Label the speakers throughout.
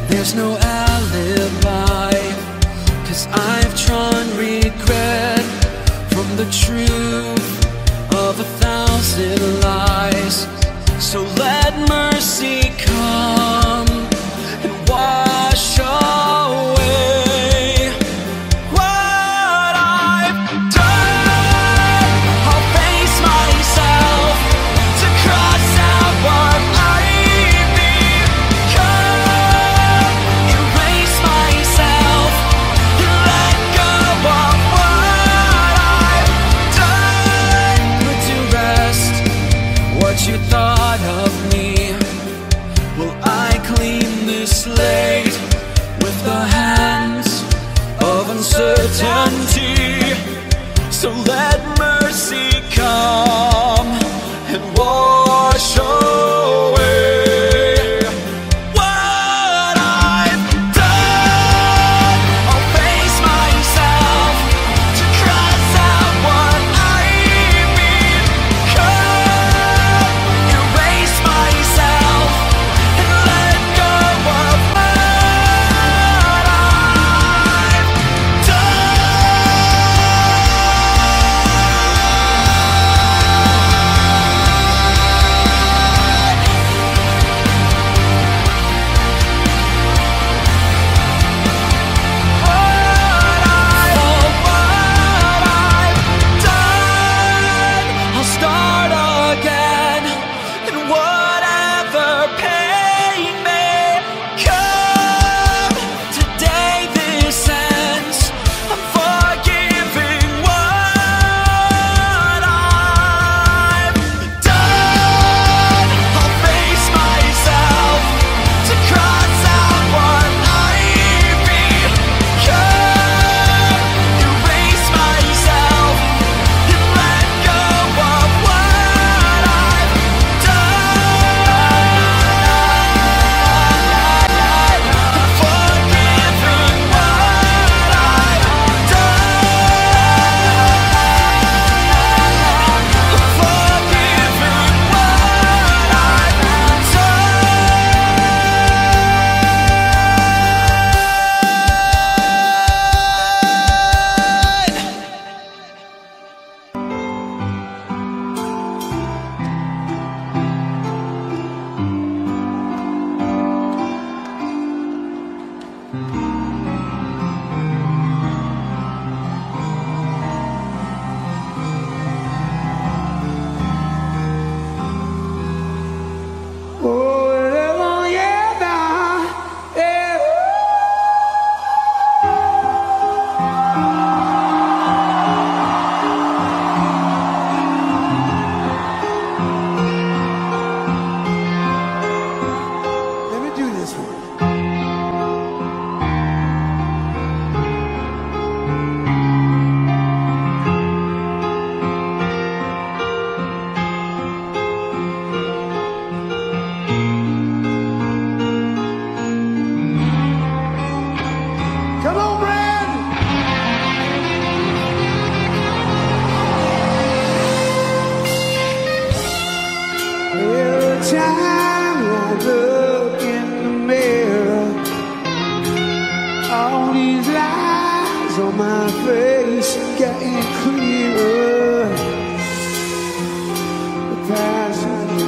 Speaker 1: There's no alibi, 'cause I've drawn regret from the truth of 1,000 lies. So let mercy come and wash away what I've done. I'll face myself to cross out what I become. Erase myself and let go of what I've done. Put to rest what you thought of me. Will I clean this slate with the hands of uncertainty? So let mercy come and wash away what I've done. I'll face myself to cross out what I become. Erase myself and let go of what I've I'll start again, and whatever pain may come, today this ends. I'm forgiving what I've done. I'll face myself to cross out what I become. Erase myself and let go of what I've done. I'm forgiving what I've
Speaker 2: Let me do this one. Come on, Brad. Every time I look in the mirror, all these lines on my face getting clearer. The past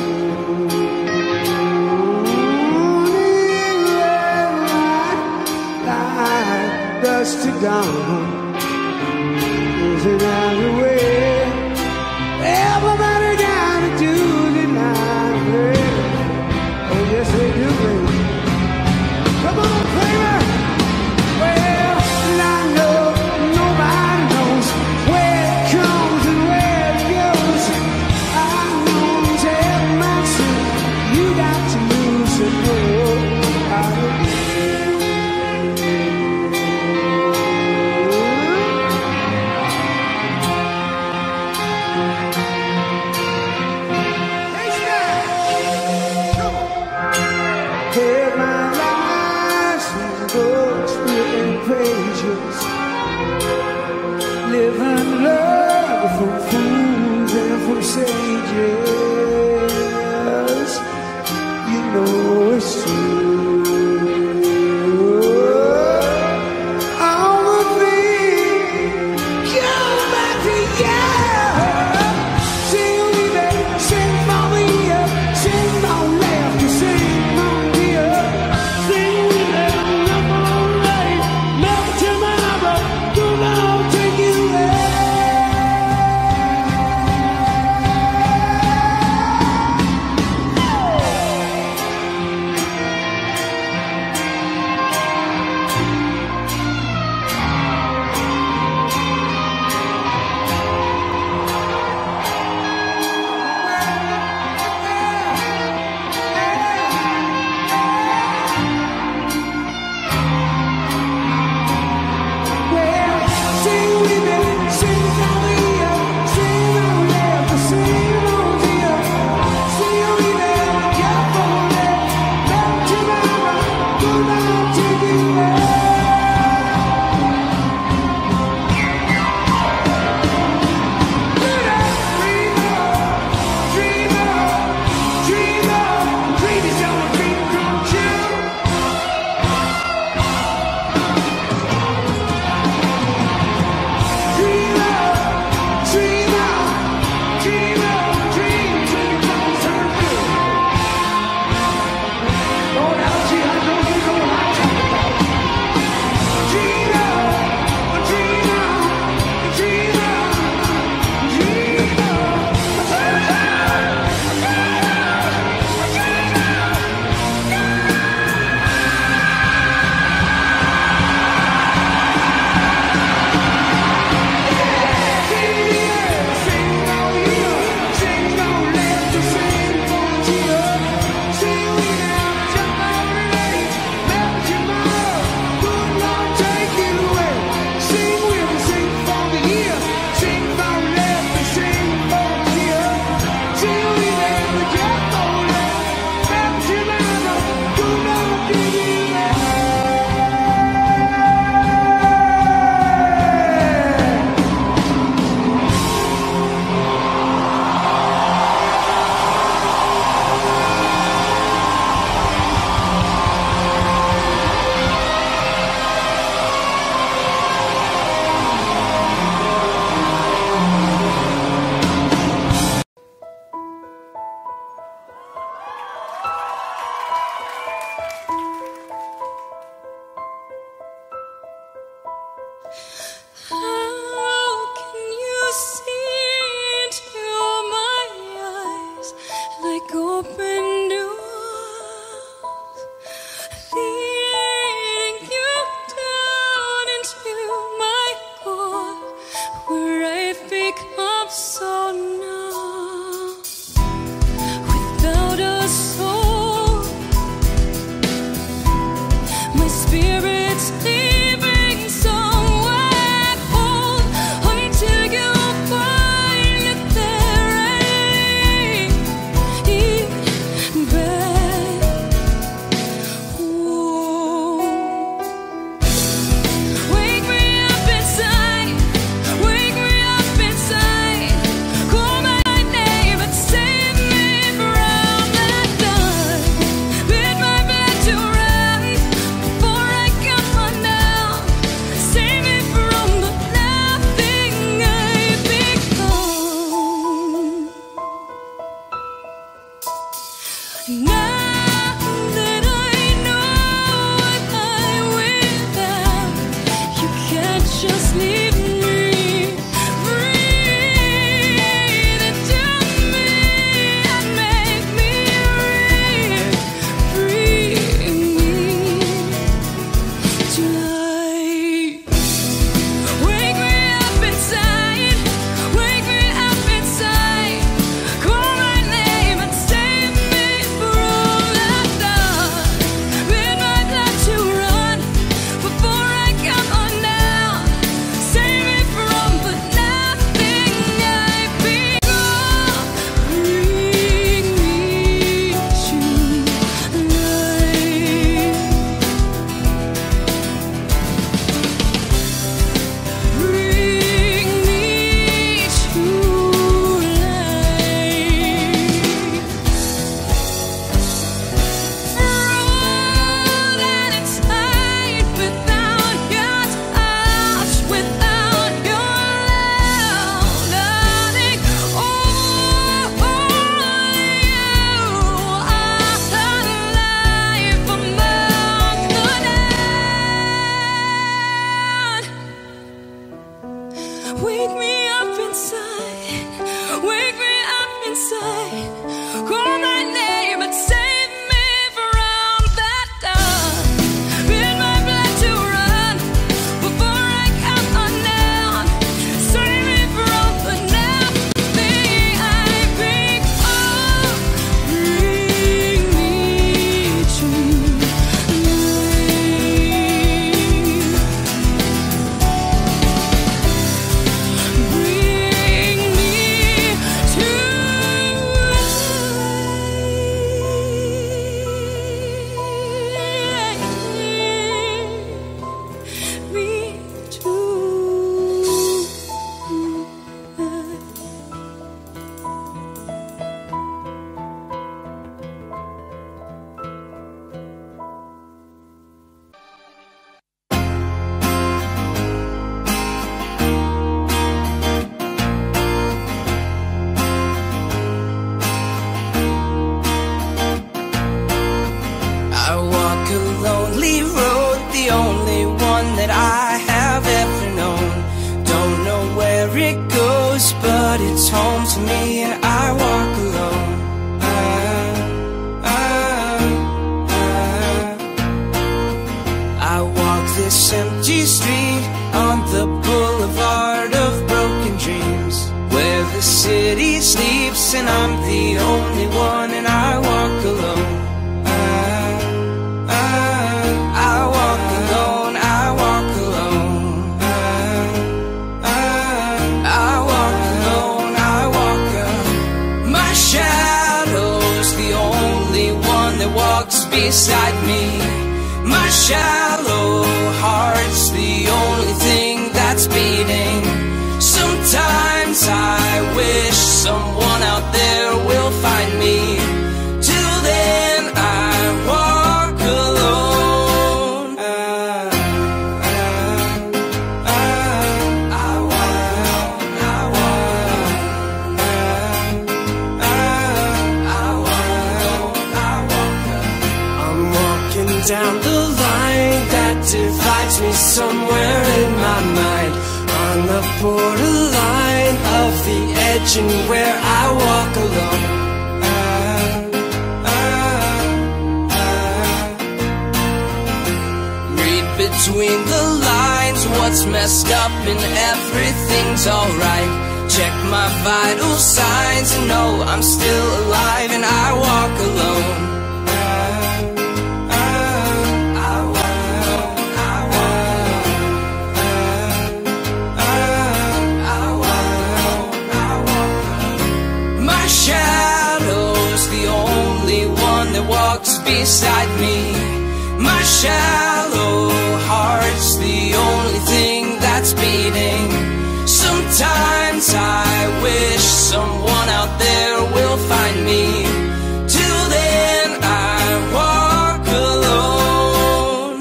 Speaker 2: dust to dawn, losing out the way. Everybody gotta do the night, baby. Oh yes they do, baby. Come on, baby. Well, I know nobody knows where it comes and where it goes. I know tell myself you got to lose and go. I don't
Speaker 3: I
Speaker 1: I walk this empty street on the boulevard of broken dreams, where the city sleeps and I'm the only one, and I walk alone. I walk alone, I walk alone. I walk alone, I walk alone. My shadow's the only one that walks beside me. My shallow heart's the only thing that's beating. Sometimes I wish someone out there will find me. Till then I walk alone. I walk alone, I walk alone. I walk alone, I walk alone. I'm walking down the line that divides me somewhere in my mind, on the borderline of the edge and where I walk alone. Read between the lines what's messed up and everything's alright. Check my vital signs and know I'm still alive, and I walk alone. Shadow's the only one that walks beside me. My shallow heart's the only thing that's beating. Sometimes I wish someone out there will find me. Till then I walk alone.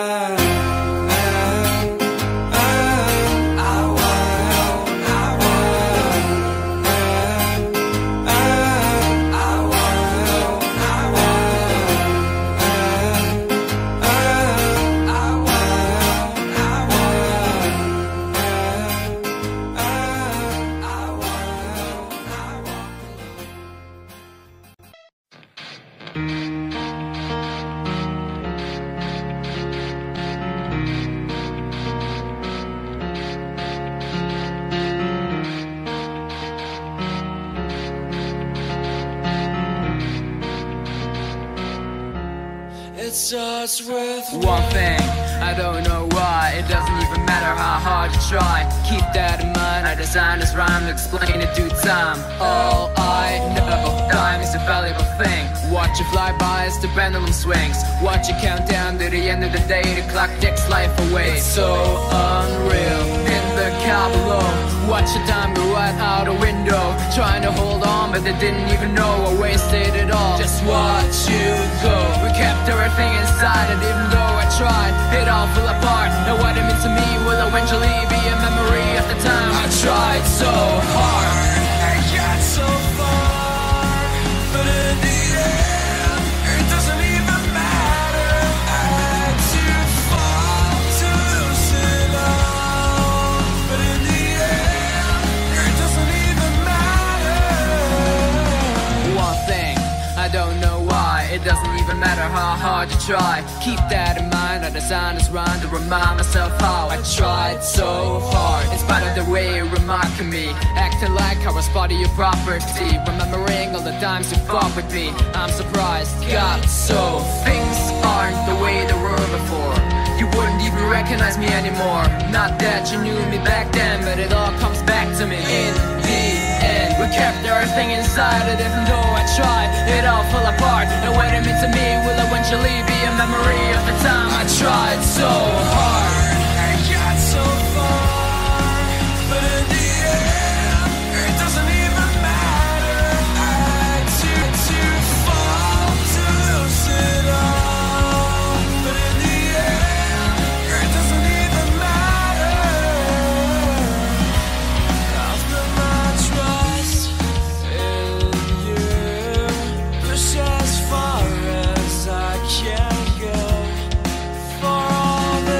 Speaker 1: I walk alone, I It starts with
Speaker 3: one thing, I don't know why. It doesn't even matter how hard you try. Keep that in mind, I designed this rhyme to explain in due time. All I know, time is a valuable thing. Watch it fly by as the pendulum swings. Watch it count down to the end of the day. The clock takes life away. It's so unreal. In the car below, watch the time go right out the window. Trying to hold on, but they didn't even know I wasted it all. Just watch you go. We kept everything inside, and even though I tried, it all fell apart. Now what it meant to me will eventually be a memory of the time I tried so hard.
Speaker 1: I got so far, but in the end, it doesn't even matter. I had to fall to lose it all, but in the end, it doesn't even matter.
Speaker 3: One thing, I don't know why. It doesn't even matter how hard you try. Keep that in mind, I designed this rhyme to remind myself how I tried so hard. In spite of the way you're remarking me, acting like I was part of your property, remembering all the times you fought with me. I'm surprised, God, so things aren't the way they were before. You wouldn't even recognize me anymore. Not that you knew me back then, but it all comes back to me in the end. We kept everything inside, and even though I tried, it all fell apart. And what it meant to me will eventually be a memory of the time I tried so hard.
Speaker 1: I got so far, but in the end, it doesn't even matter. I had to fall to lose it all, but in the end, it doesn't even matter. I've put my trust in you, push as far as I can go. For all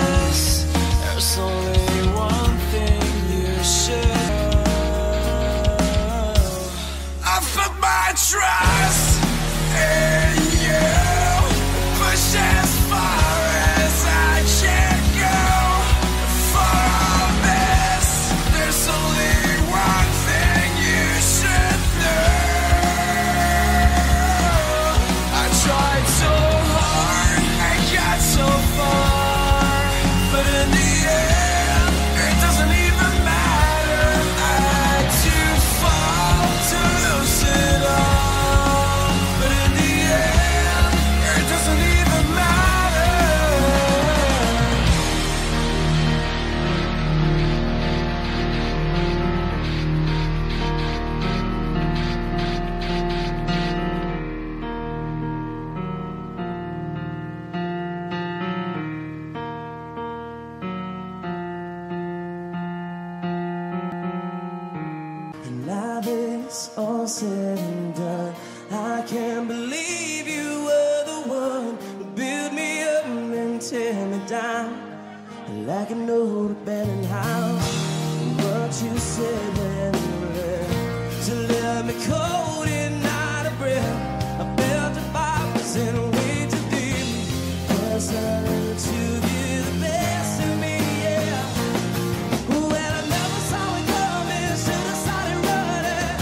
Speaker 1: said and done, I can't believe you were the one who built me up and then tear me down like an old abandoned house. What you said when you left to let me cold and not a breath. I felt the fires in a way too deep. Yes, I learned to give the best of me, yeah. Well, I never saw it coming, should have started running.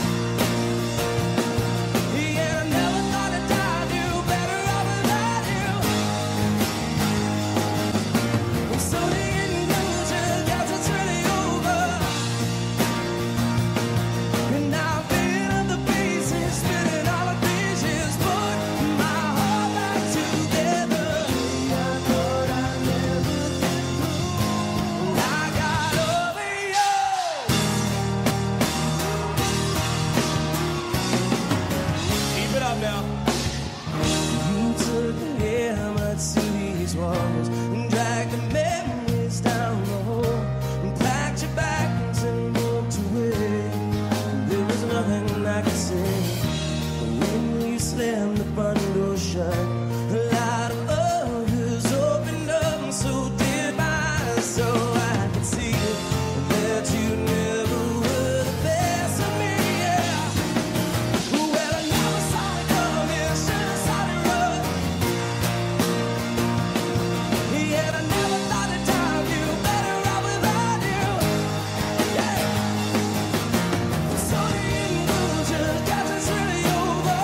Speaker 1: Yeah, I never thought I'd die, do better off without you. I'm so the illusion got to turn it over. And now I've been on the pieces, spinning all of these years, put my heart back together. I thought I'd never get through. I got over you.
Speaker 4: Keep it up now.
Speaker 1: You took the hammer to these walls and dragged the memories down the hole and packed your bags and walked away. There was nothing I could say. When you slammed the front door shut, a lot of others opened up, and so did mine. So I could see that you never were the best of me, yeah. Well, I never saw it coming, should have saw it run. Yeah, I never thought I'd time you, better off without you, yeah. So the illusion got to turn it over.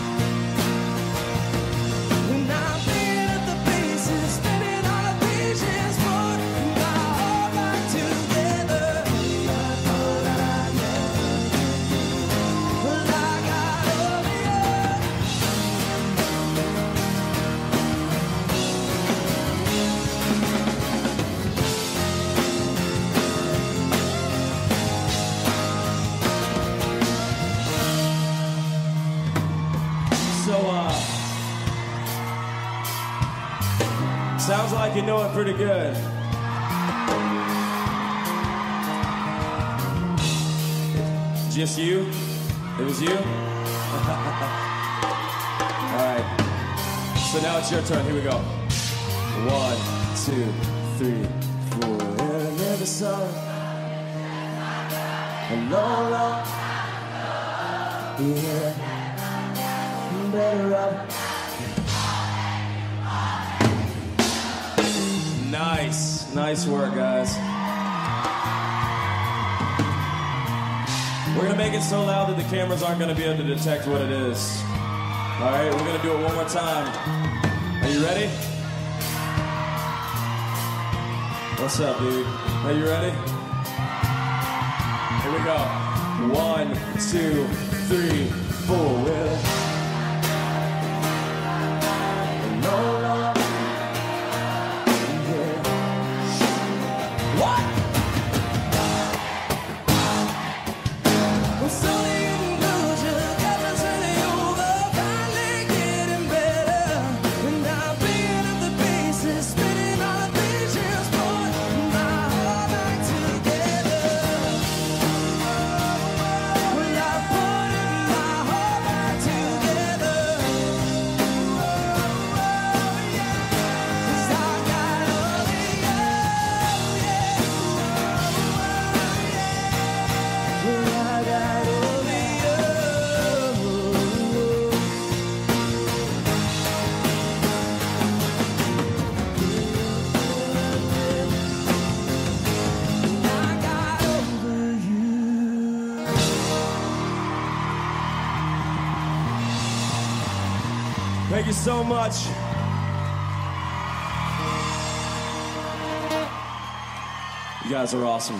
Speaker 1: And I've been at the pieces, spinning all of these years, put my heart back together. I thought I'd never get through. Well, I got over you.
Speaker 4: So, sounds like you know it pretty good. Just you? It was you? All right. So now it's your turn. Here we go. 1, 2, 3, 4.
Speaker 1: I never saw it. A long, long, yeah. Better off.
Speaker 4: Nice work, guys. We're gonna make it so loud that the cameras aren't gonna be able to detect what it is. All right, we're gonna do it one more time. Are you ready? What's up, dude? Are you ready? Here we go. 1, 2, 3, 4. Well,
Speaker 1: No, no, yeah.
Speaker 4: what?
Speaker 1: Well, so the illusion got to turn it over, finally getting better. And I've been at the pieces, spinning all of these years, put my heart back together. Well, I put my heart back together. 'Cause I got over you, yeah. Well, I got over you. I got over you.
Speaker 4: Thank you so much. You guys are awesome.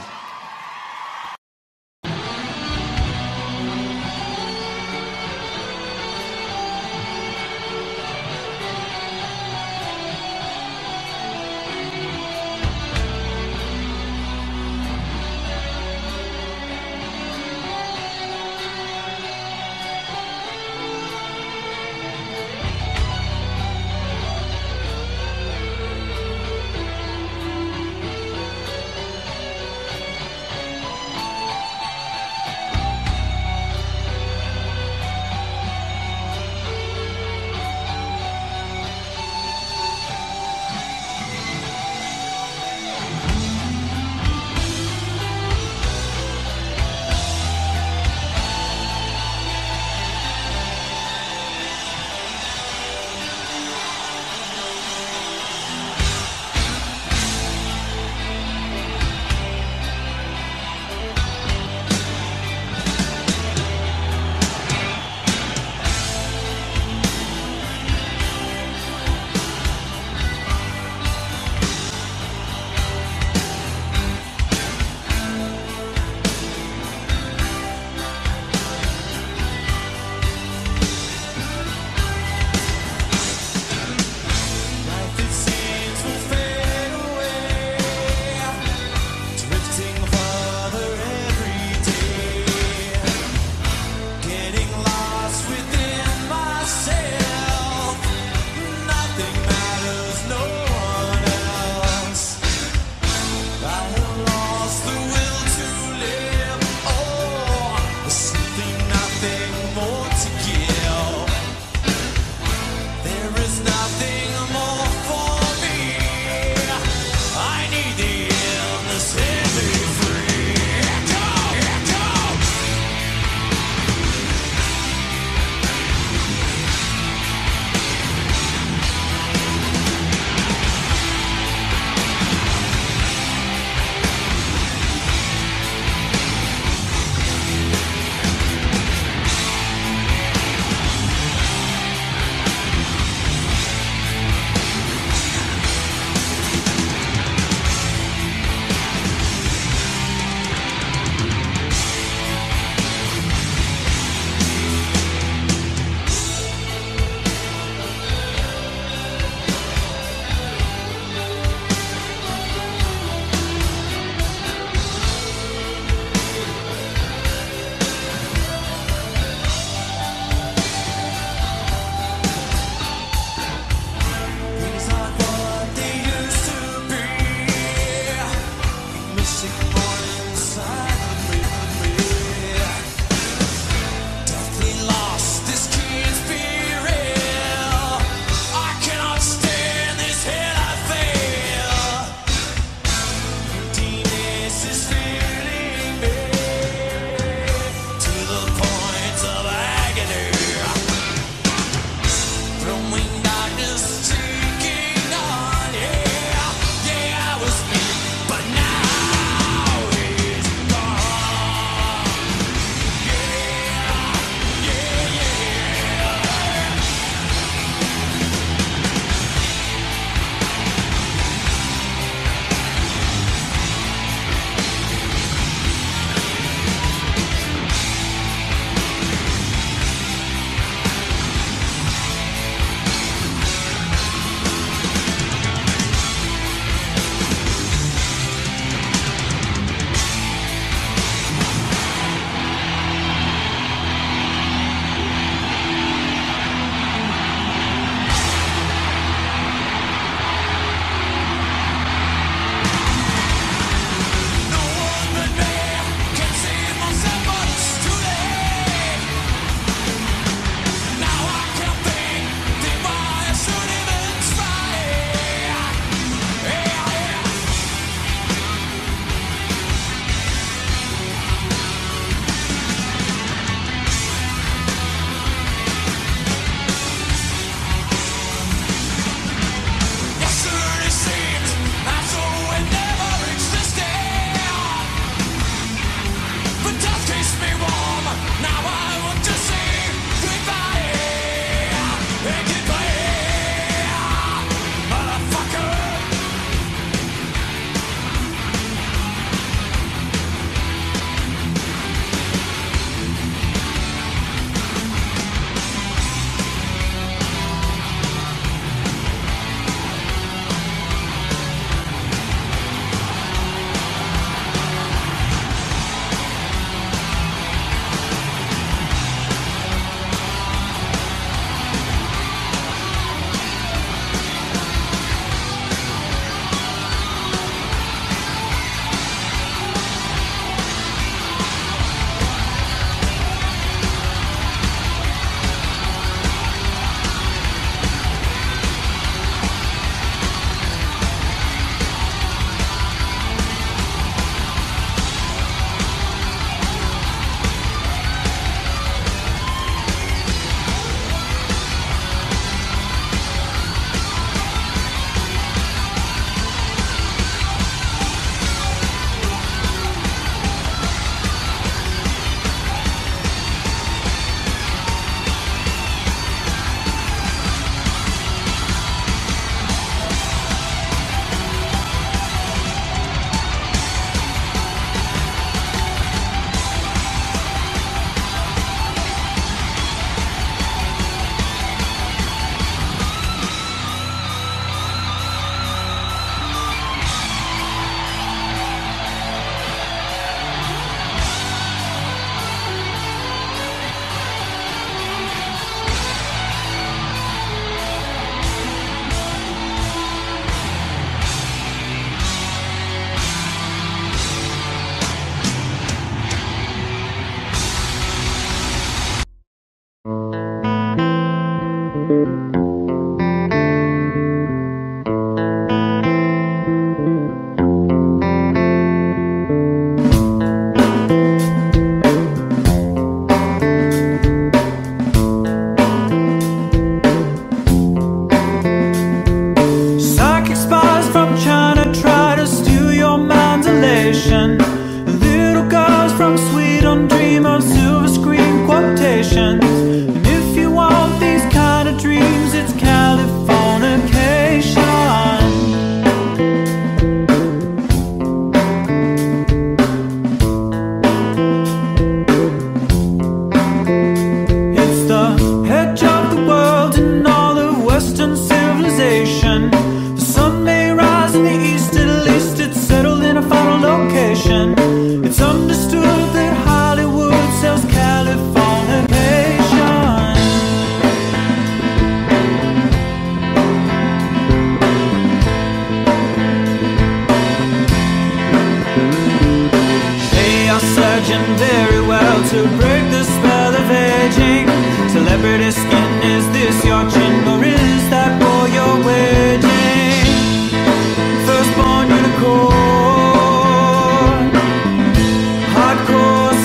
Speaker 5: to break the spell of aging. Celebrity skin, is this your chin or is that war you're waging? Firstborn unicorn, hardcore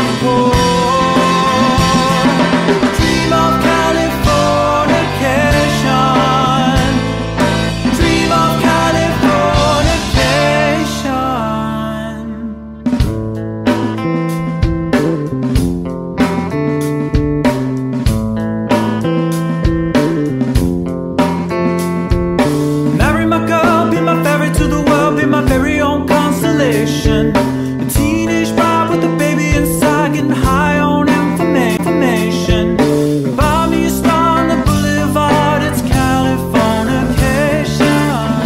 Speaker 5: softcore. Dream of Californication, dream of Californication. Marry my girl, be my ferry to the world, be my very own constellation. A teenage bride with a baby inside, getting high on information. Buy me a star on the boulevard, it's Californication.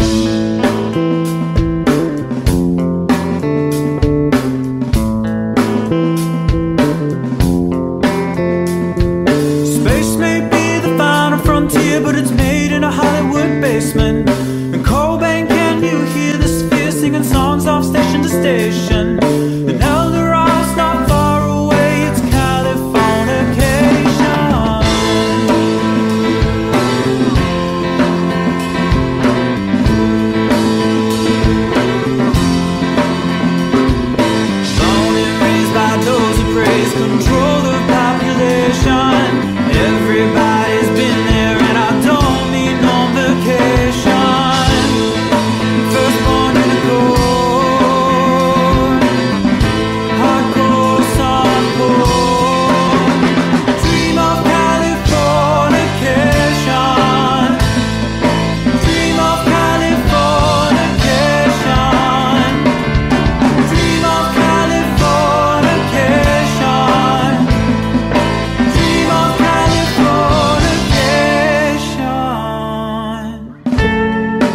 Speaker 5: Space may be the final frontier, but it's made in a Hollywood basement. And Coldplay, can you hear the sphere singing songs off station to station? And Eldorad's not far away, it's Californication. Born and raised by those who praise, control the population. Everybody's been there, and I don't mean on vacation. Firstborn unicorn, hardcore softcore. Dream of Californication, dream of Californication, dream of Californication, dream of Californication.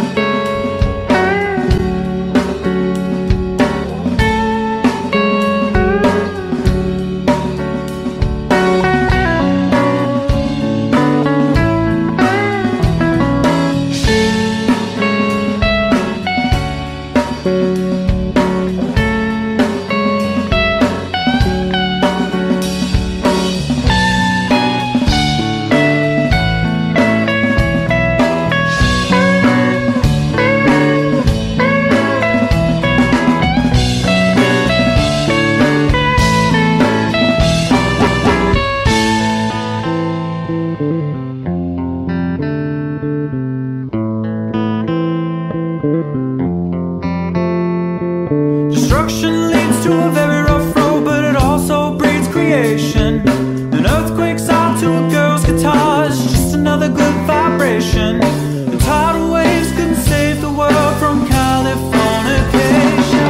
Speaker 5: Destruction leads to a very rough road, but it also breeds creation. An earthquake sound to a girl's guitar is just another good vibration. The tidal waves couldn't save the world from Californication.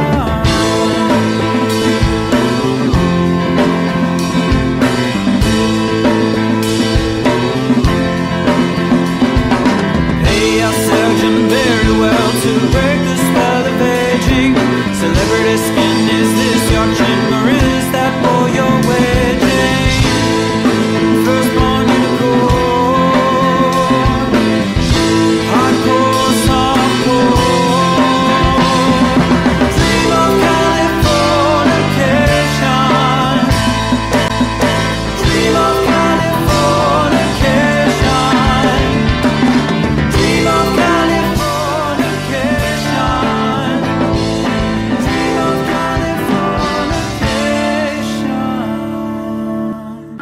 Speaker 5: Pay our surgeon very well to break the spell of aging. Celebrity skin, is this your chin or is that for your waging? Firstborn unicorn, hardcore softcore. Dream of Californication, dream of Californication, dream of Californication, dream of Californication.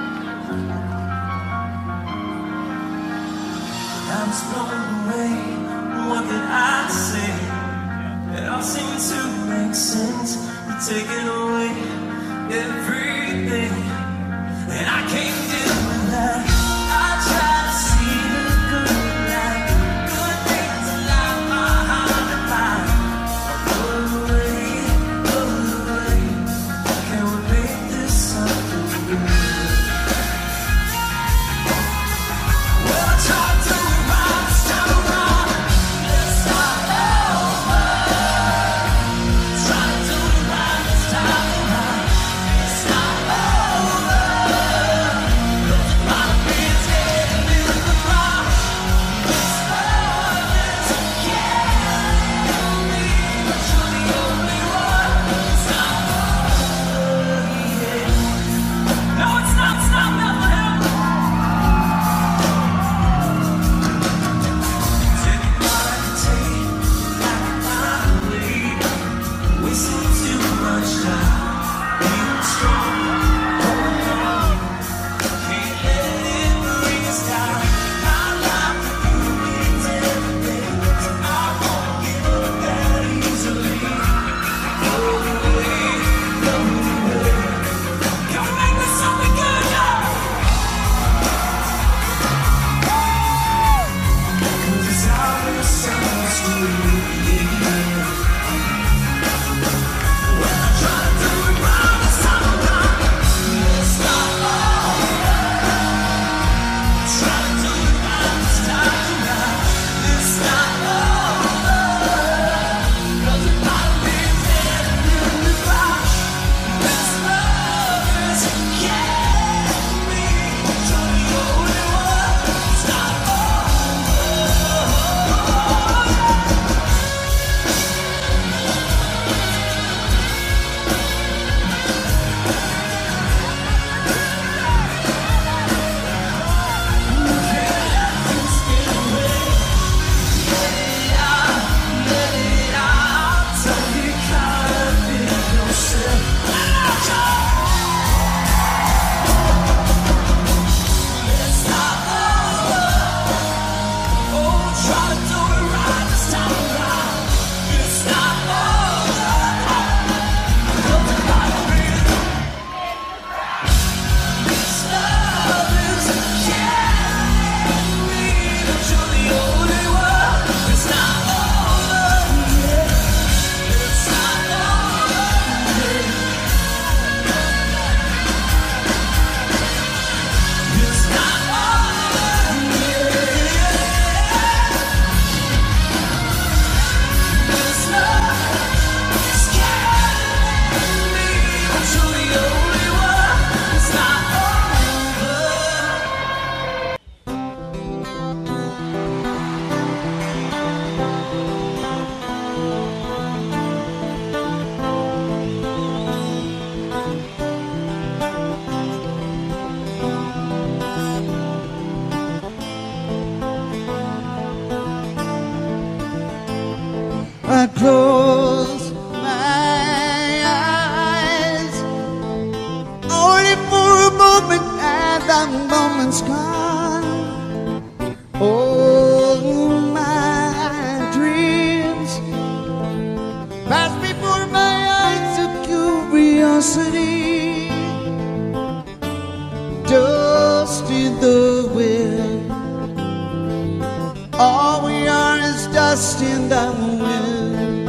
Speaker 1: I'm blown away. What can I say? It all seems to make sense. You're taking away everything, and I can't deal with that. I try to see the good in life, good things like my heart and mind. Pull away, pull away. Can we make this something good? Well, I tried to run, it's time to run. Let's start over. Try to do the right, it's time to run. Let's start over.
Speaker 2: pass before my eyes of curiosity. Dust in the wind. All we are is dust in the wind.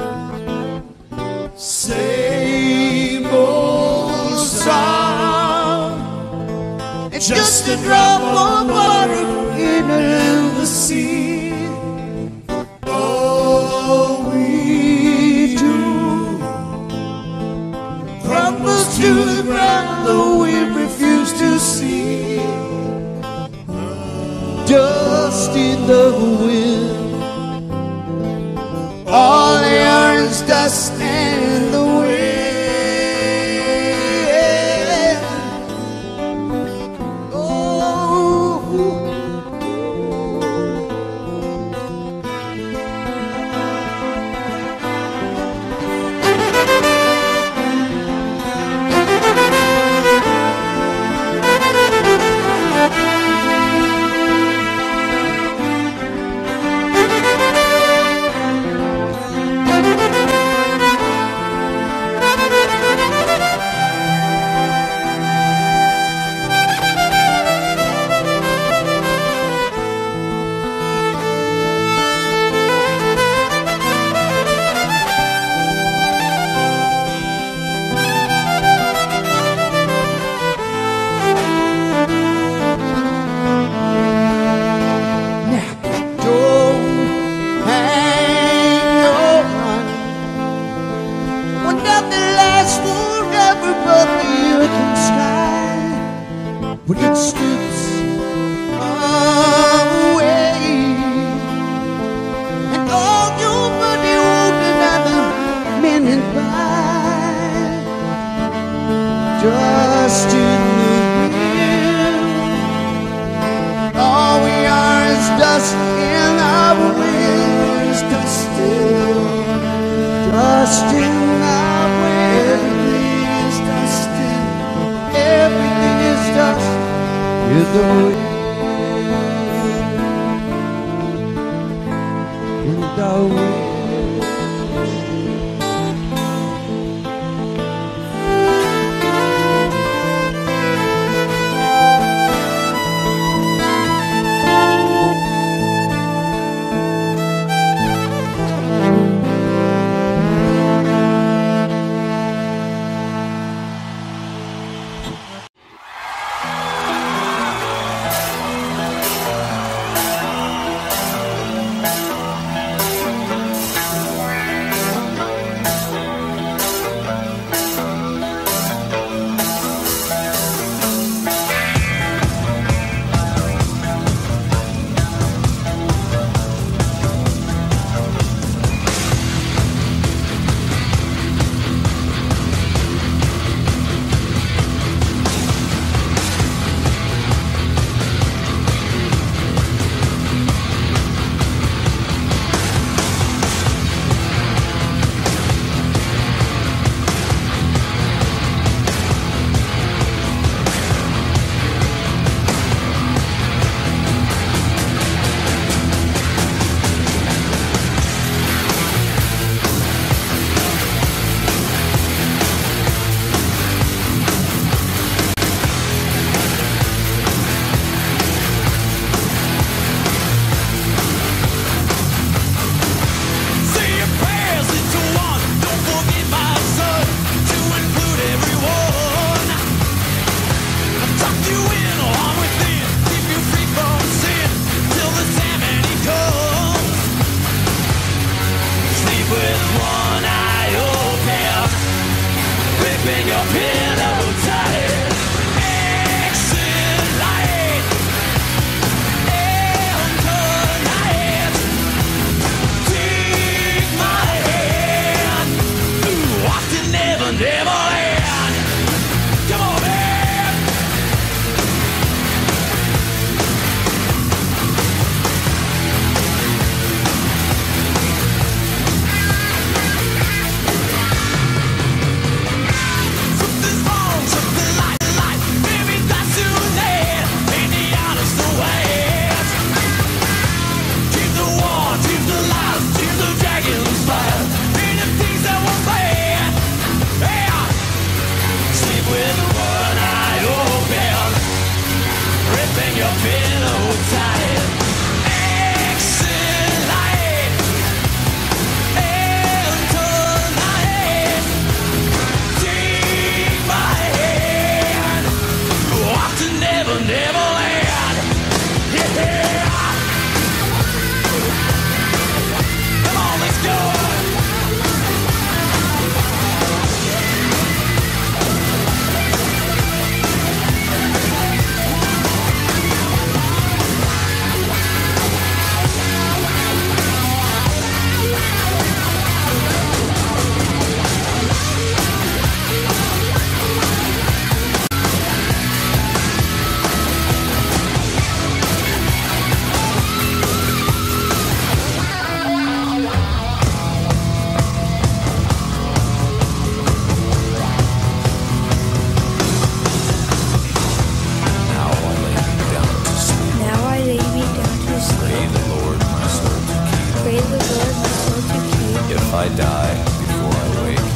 Speaker 2: Same old song. It's just a drop of water in a river sea. All we do crumbles to the ground, though we refuse to see. Dust in the wind. All they are is dust in the wind. When it strips away, and all your money won't another minute by. Dust in the wind. All we are is dust in our wind. Dust in our wind. Everything is dust in. Everything is dust. In the wind, in the wind.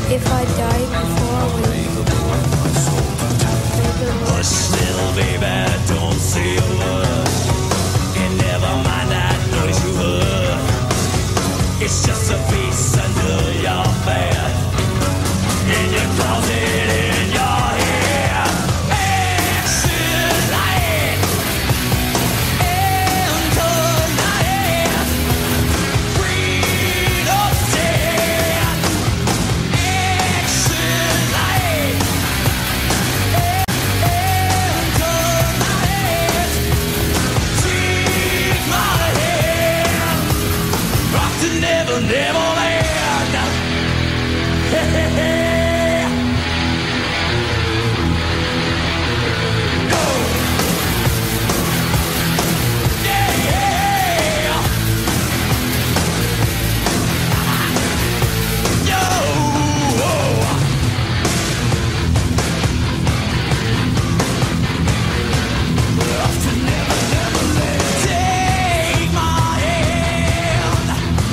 Speaker 6: If I die before we
Speaker 1: But still, baby, don't say a word. And never mind that noise you heard. It's just a piece under your bed, in your closet, in your hair. Exit light into your head. Freedom dead. Exit light into my head. Take my hand. Rock to never, never land. Hey, hey, hey. Go. Yeah, yeah. Yo. Rock to never, never land. Take my hand.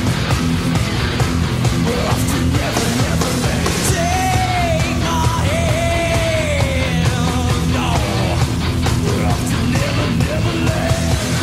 Speaker 1: Rock to never, never land. Take my hand. No. Rock to never, never land.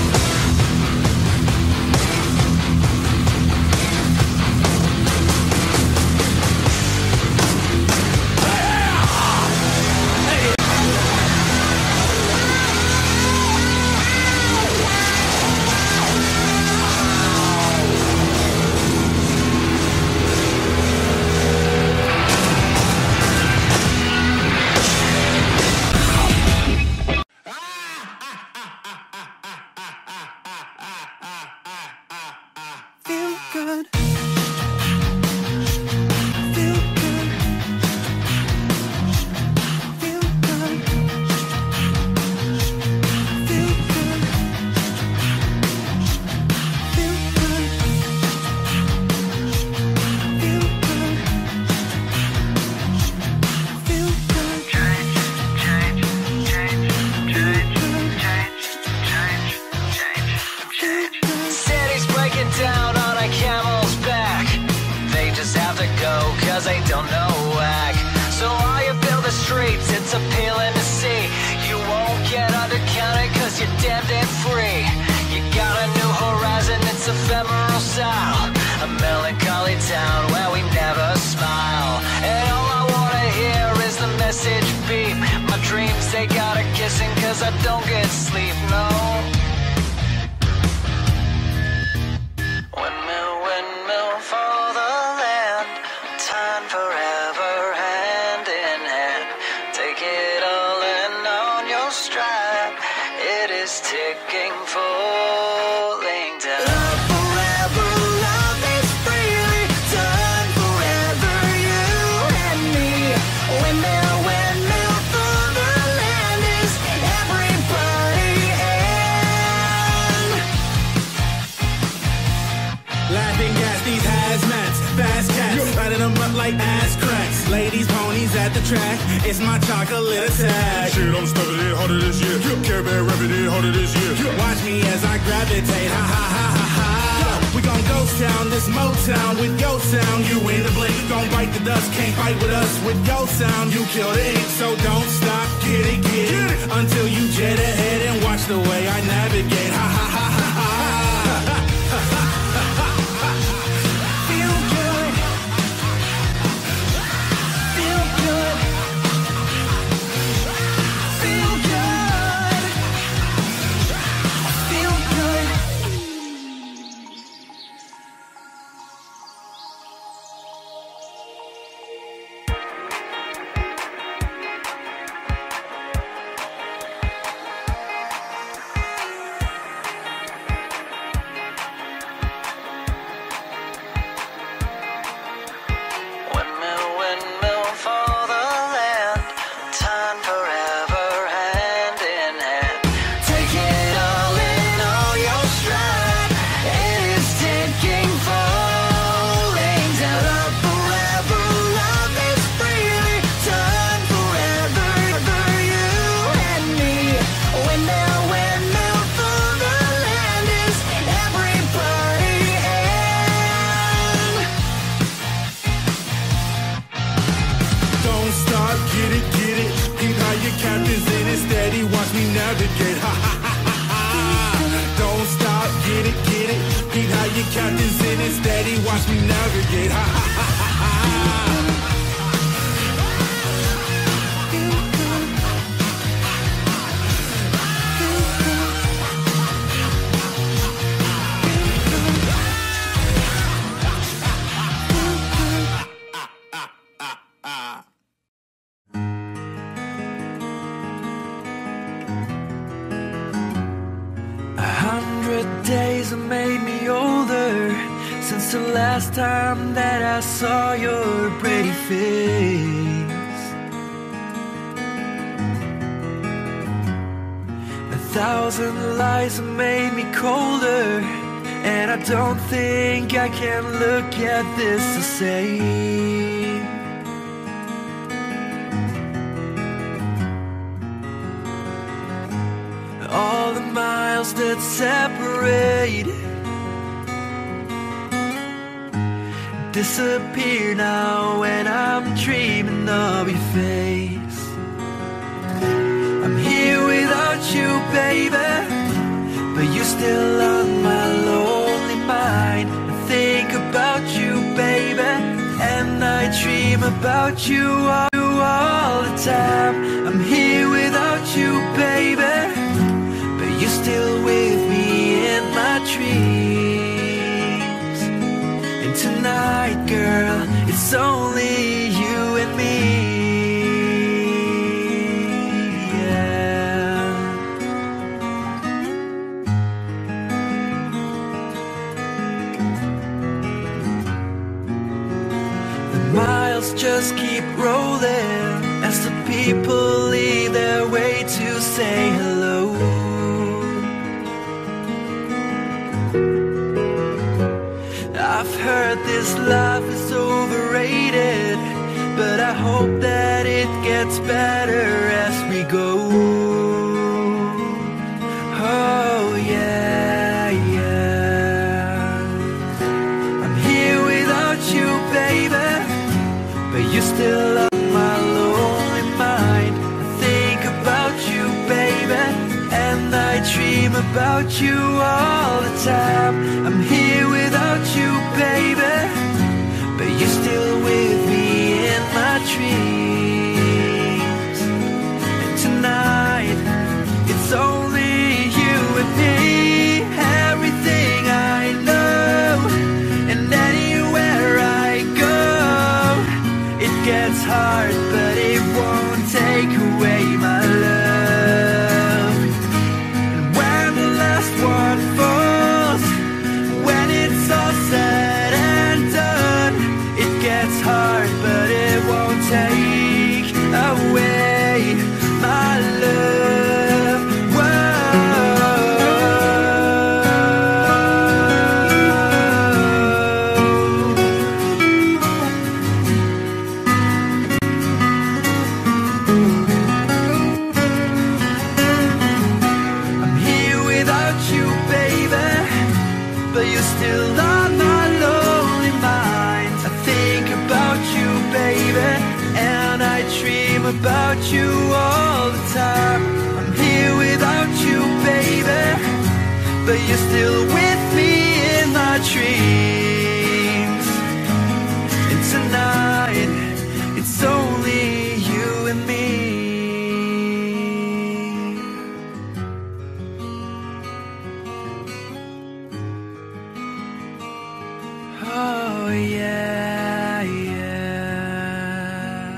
Speaker 5: Feel good. Feel good. Feel good. Feel good. Feel good. Feel good. Feel good. Change, change, change, change, change, change, change.
Speaker 3: City's breaking down on a camel's back. They just have to go cause they don't know whack. So all you build the streets, it's appealing to see. You won't get undercounted cause you're damn damn free. You got a new horizon, it's ephemeral style. A melancholy town where we never smile. And all I wanna hear is the message beep. My dreams, they got a kissing cause I don't get sleep, no. Windmill, windmill for the land. Time forever hand in hand. Take it all in on your stride. It is ticking, falling down.
Speaker 1: Love forever, love is freely done forever, you and me. Windmill, windmill for the land is everybody in.
Speaker 2: Laughing gas, these hazmats, fast cats, riding them up like ass cracks. Ladies, ponies at the track, it's my chocolate attack.
Speaker 7: Shit, I'm stuffing it harder this year. Care Bear rapping it harder this year.
Speaker 2: Watch me as I gravitate, ha ha ha ha ha. We gon' ghost town, this Motown with your sound. You in the blink, gon' bite the dust, can't fight with us with your sound. You kill the ink, so don't stop, get it, until you jet ahead and watch the way I navigate, ha ha ha ha ha. Feel good. Feel good. Feel good. Feel good.
Speaker 7: get it, get it. Keep how your captain's in it, steady, watch me navigate. Ha ha ha ha ha. Don't stop, get it, get it. Keep how your captain's in it, steady, watch me navigate. Ha ha ha ha ha.
Speaker 5: 100 days have made me older since the last time that I saw your pretty face. 1,000 lies have made me colder, and I don't think I can look at this the same. All the miles that separate disappear now when I'm dreaming of your face. I'm here without you, baby, but you're still on my lonely mind. I think about you, baby, and I dream about you all the time. I'm here without you, baby, but you're still with me in my dreams. And tonight, girl, it's only you and me. Miles just keep rolling as the people leave their way to say hello. I've heard this life is overrated, but I hope that it gets better as we go. Oh yeah, yeah. I'm here without you, baby, but you're still on my lonely mind. I think about you, baby, and I dream about you all the time. I'm here without you, baby, but you're still with me in my dreams. And tonight, it's only you and me. Everything I know, and anywhere I go, it gets hard, but it won't take away my love. And when the last one falls, when it's all said and done, it gets hard, but it won't take away my love. But you're still on my lonely mind. I think about you, baby, and I dream about you all the time. I'm here without you, baby, but you're still with me in my dreams. And tonight, it's only you and me. Oh yeah, yeah.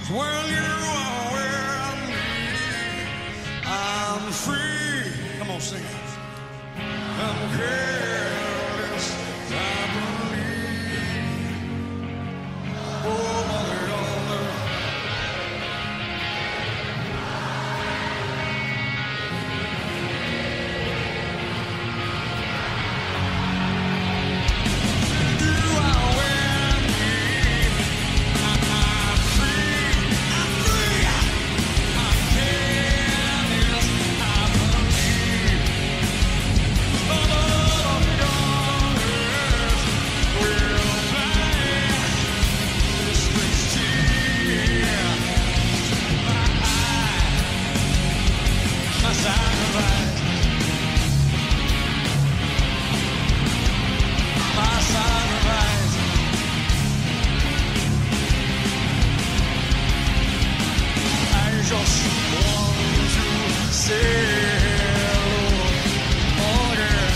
Speaker 7: Well, you are where I'm free. Come on, sing it. I'm careless, I believe. Oh, mother, mother. You are where I'm free. I'm free. I'm careless, I believe. Oh, just want to say hello, oh yeah.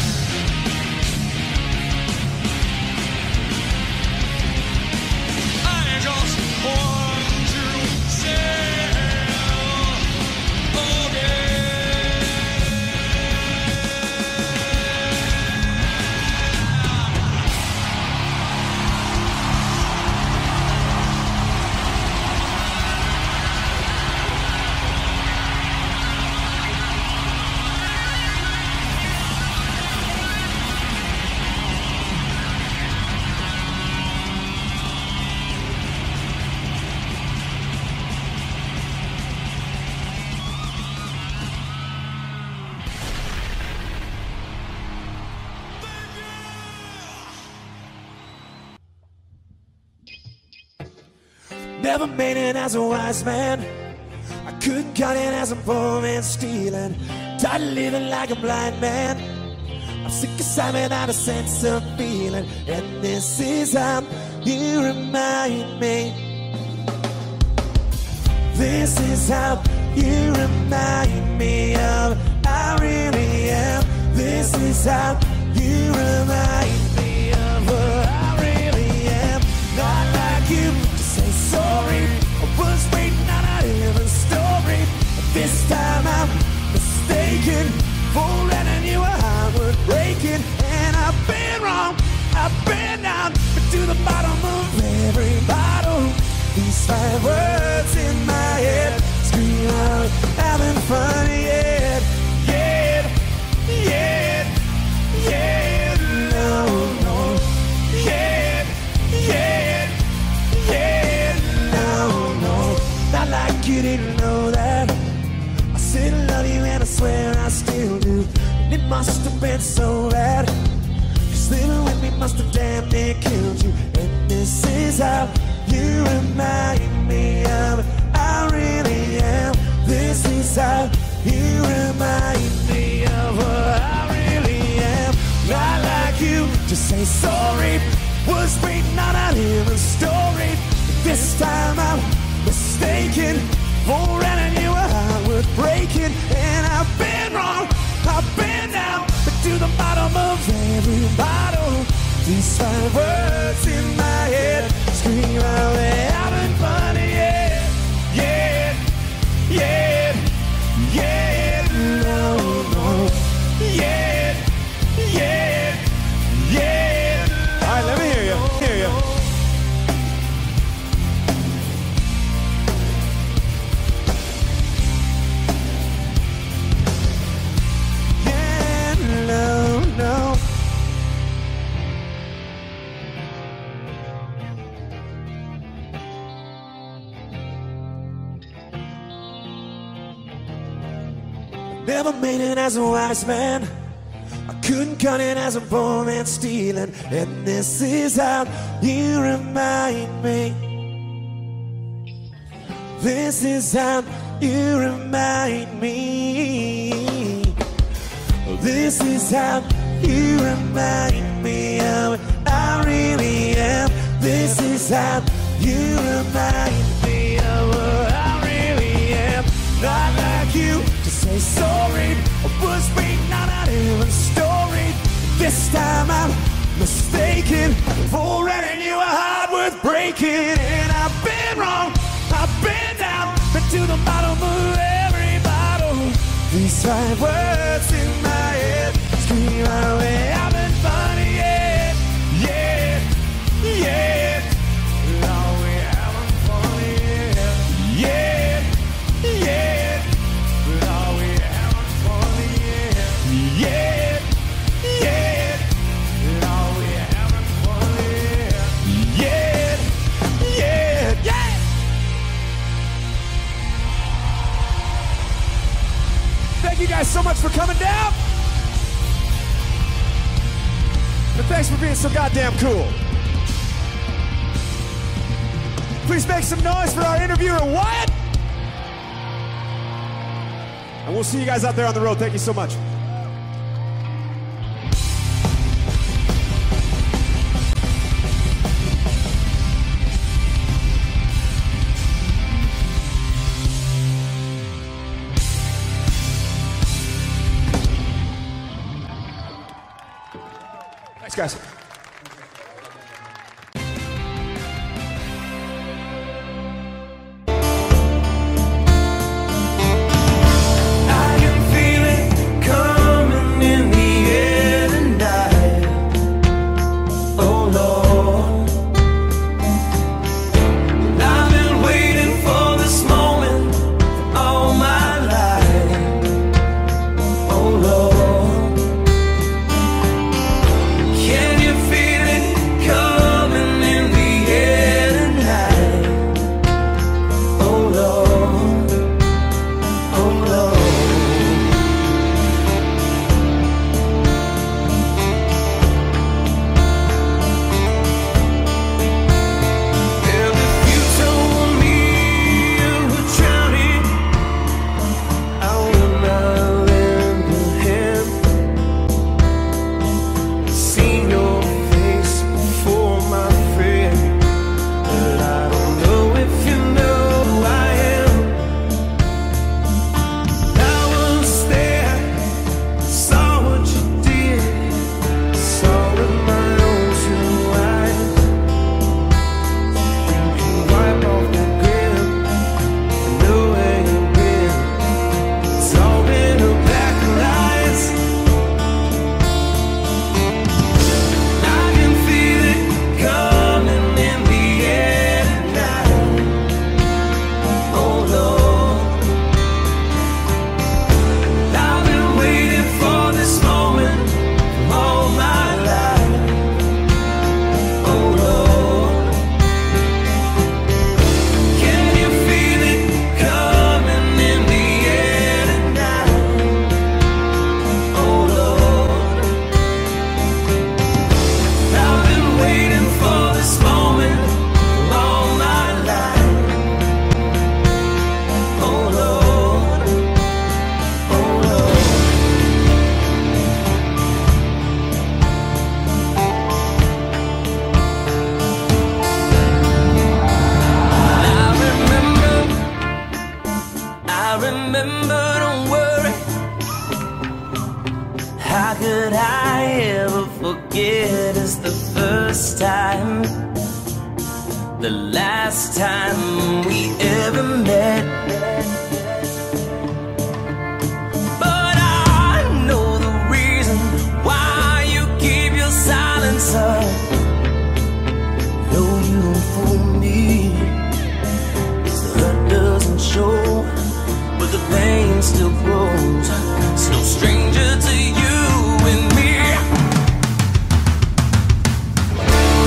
Speaker 7: I just want to say hello, oh
Speaker 1: Never made it as a wise man. I couldn't cut it as a poor man stealing. Tired of living like a blind man. I'm sick aside without a sense of feeling. And this is how you remind me. This is how you remind me of I really am. This is how you remind me of what I really am. Not like you to say sorry. I was waiting on a different story. But this time I'm mistaken for letting you a heart worth breaking. And I've been wrong, I've been down, but to the bottom of every bottle. These 5 words in my head scream out, having fun yet, yet, yet, yet, no, no, yet, yet, yet, no, no. Not like you didn't know that. I said I love you and I swear I still do. And it must have been so bad, 'cause living with me must have damn near killed you. And this is how you remind me of I really am. This is how you remind me of what I really am. Not like you to say sorry. Was waiting on a different story. But this time I'm mistaken for letting you a heart worth breaking. And I've been wrong, I've been down, but to the bottom of every bottle. These 5 words in my head scream out, having fun, yeah, yeah, yeah, yeah, no, no, yeah, yeah, yeah. All right, let me hear you, hear you. Yeah, no, no. Never made it as a wise man. I couldn't cut it as a poor man stealing. And this is how you remind me. This is how you remind me. This is how you remind me of what I really am. This is how you remind me of what I really am. Not like you to say sorry. I was waiting on a different story. This time I'm mistaken for letting you a heart worth breaking. And I've been wrong, I've
Speaker 2: been down to the bottom of every bottle. These 5 words in my head scream out, way having fun, yeah, yeah, yeah. Oh, we having fun, yeah, yeah, yeah. But are we having fun, yeah, yeah, yeah. But are we having fun, yeah, yeah, yeah, yeah. Thank you guys so much for coming down. And thanks for being so goddamn cool. Please make some noise for our interviewer, Wyatt. And we'll see you guys out there on the road. Thank you so much. Thanks, guys.
Speaker 1: The last time we ever met. But I know the reason why you keep your silence up. No, you don't fool me. 'Cause the hurt doesn't show, but the pain still grows. It's no stranger to you and me.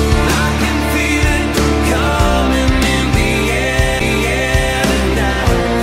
Speaker 1: I can feel it coming in the air tonight.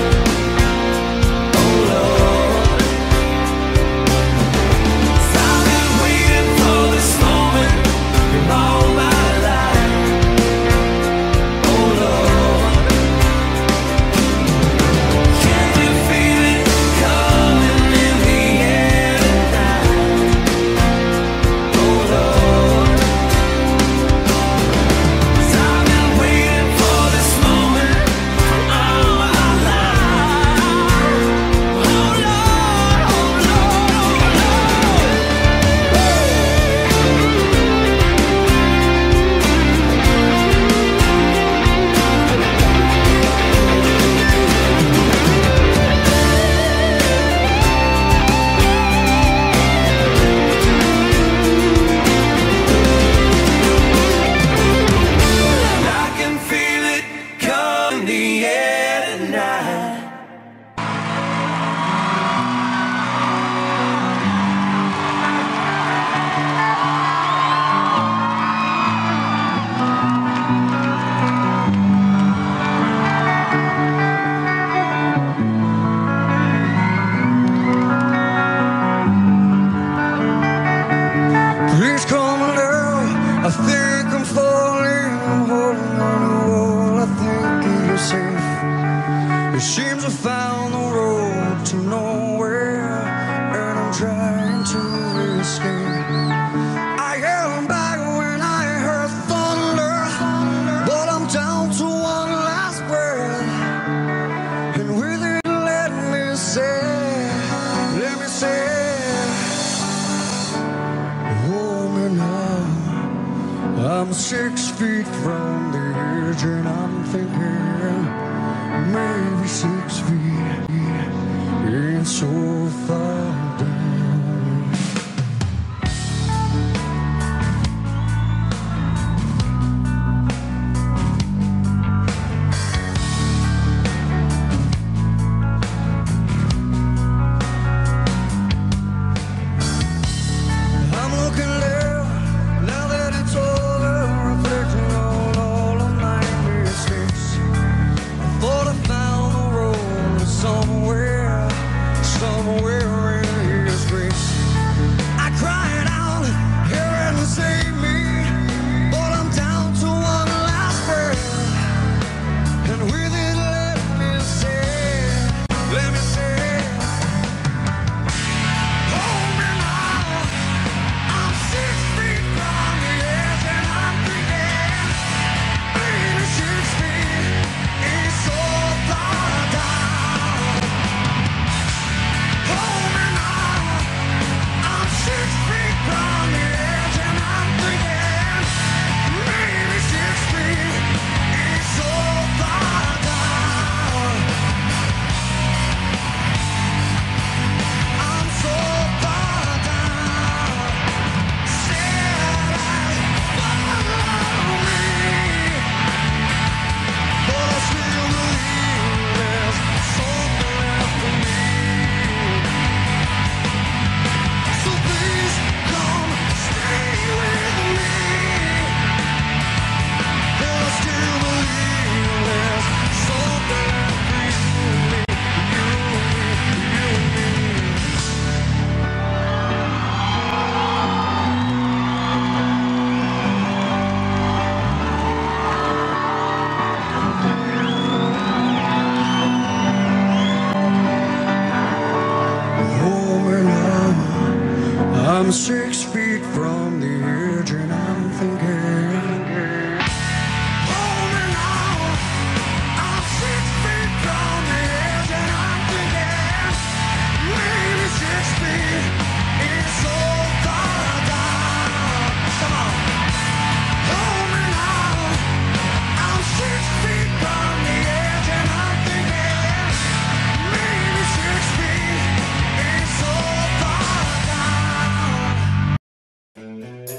Speaker 2: I'm 6 feet from the edge and I'm thinking maybe 6 feet ain't so far down. I'm looking left now that it's over, reflecting on all of my mistakes. I thought I found the road somewhere, somewhere in His grace. I cried out, hear and save me, but I'm down to one last breath. And with it, let me say, hold me now. I'm 6 feet from the edge and I'm thinking, baby, 6 feet is so far down. Hold me now. I'm 6 feet from the edge and I'm thinking, maybe 6 feet is so far down. I'm so far down. Said follow me, but I still believe there's something left for me. So please come stay with me, but I still believe there's something left for you and me. Hold me now. I'm 6 feet from the edge and I'm thinking. Hold me now. I'm 6 feet from the edge and I'm thinking. Maybe 6 feet is so far down. Come on. Hold me now. I'm 6 feet from the edge and I'm thinking. Maybe 6 feet is so far down.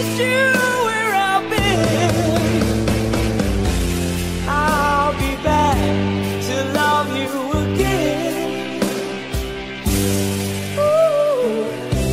Speaker 5: missed you where I've been. I'll be back to love you again. Ooh.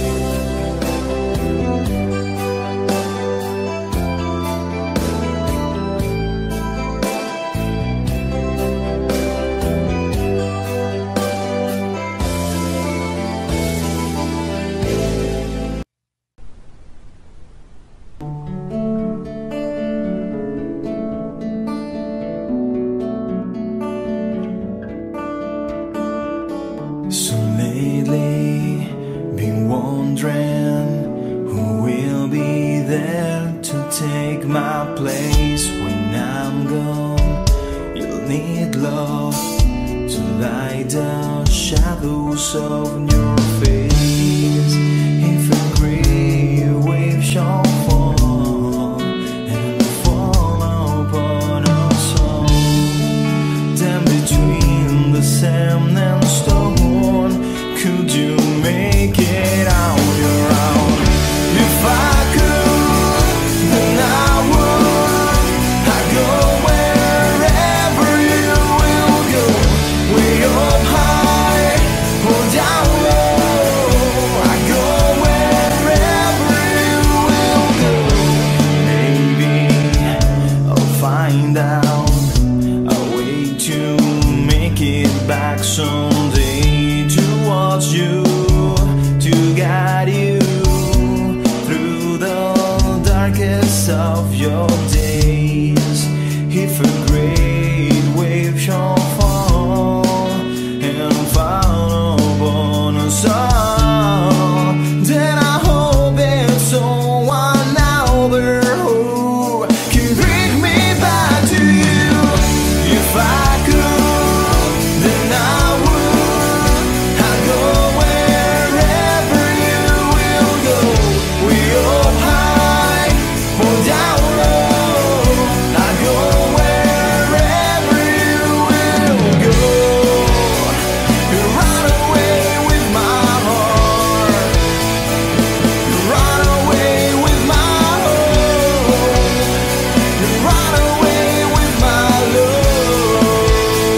Speaker 8: So lately, been wondering who will be there to take my place when I'm gone. You'll need love to light the shadows of your face. If a gray wave shall fall and fall upon us all, then between the sand and stone, could you make it out your own? If I could, then I would. I go wherever you will go, way up high or down low. I go wherever you will go. Maybe I'll find out a way to make it back someday, towards you, to guide you through the darkest of your days. If a great wave shall fall and fall upon us all, then I hope there's someone out there who can bring me back to you. If I could, then I would. I go wherever you will go, way up high or down low. I go wherever you will go. You run away with my heart. You run away with my home. You run away with my love.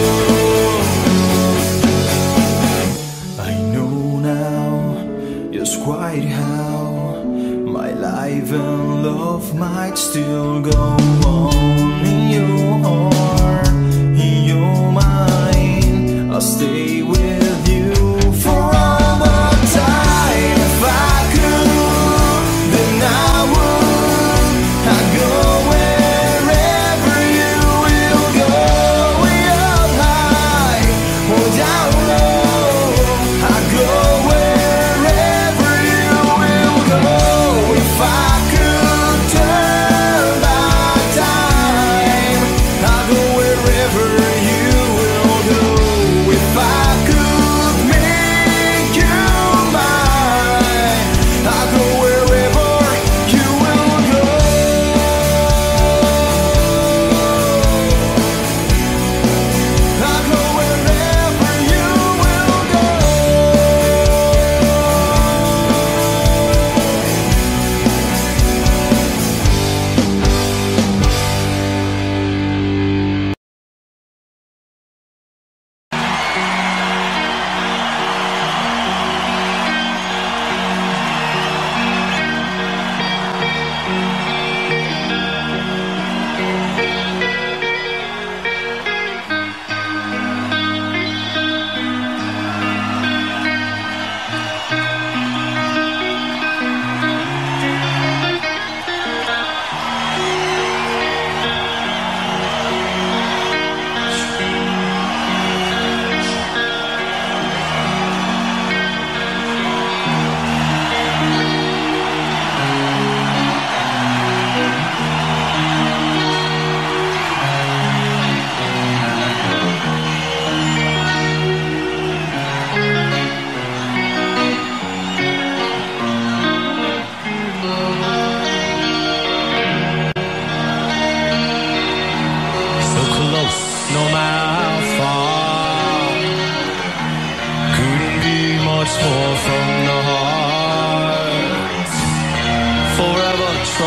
Speaker 8: I know now just quite how my life and love might still go on. In your heart, in your mind, I'll stay with you for all the time. If I could, then I would. I go wherever you will go, way up high or down low. I go wherever you will go. If I could turn back time, I'll go wherever you will go. If I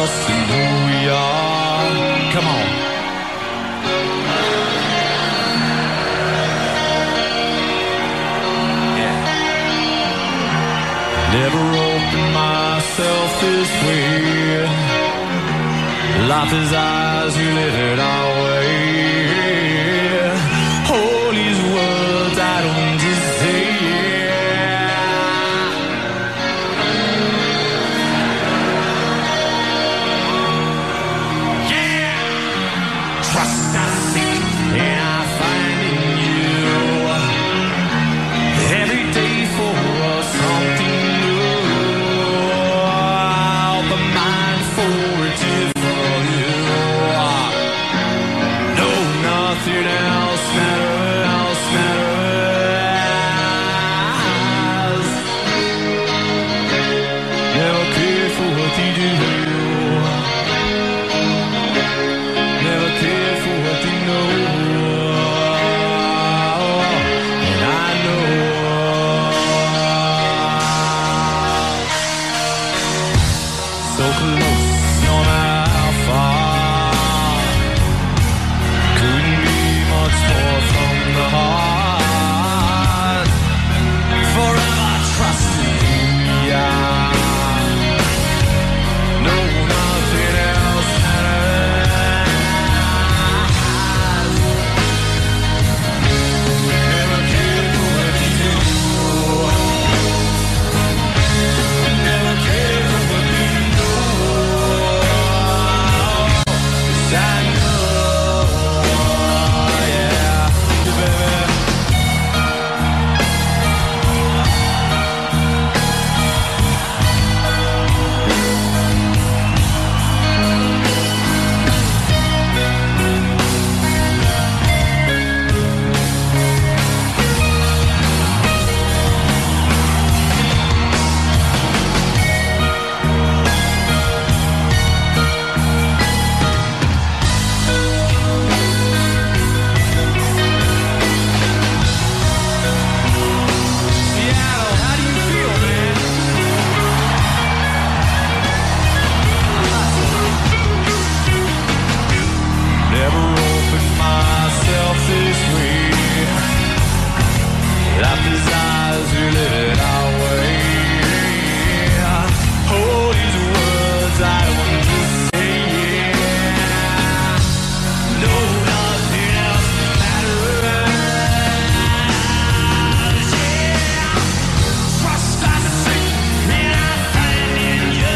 Speaker 8: us and who we are. Come on. Yeah. Never opened myself this way. Life is ours, we live it our way. All these words I don't just say. Yeah. Trust I seek and I find in you. Every day for us something new. Open mind for it different. No, nothing else matters. Never cared for what they do. Never cared for what they know. And I know. So close, no matter how far. Couldn't be much more from the heart. Forever trusting who we are. No, nothing else matters. Never cared for what you do. Never cared for what you know. 'Cause I know, yeah, baby. Seattle, how do you feel, man? Never opened myself this way. Life is ours, we live it our way. All these words I don't just say. No, nothing else matters. Yeah. Trust I seek and I find in you.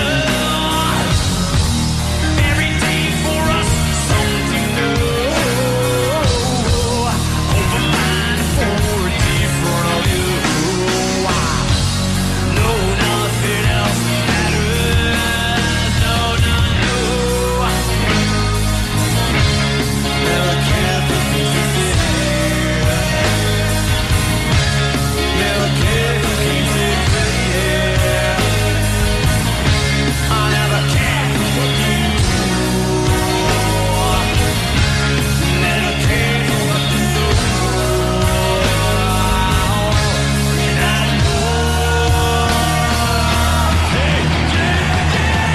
Speaker 8: Every day for us something new. Open mind for a different view. No, nothing else matters. No, no, no. Never cared for things you say. Never cared for things you say. I never cared for what you do. Never cared for what you know. And I know. Hey, yeah,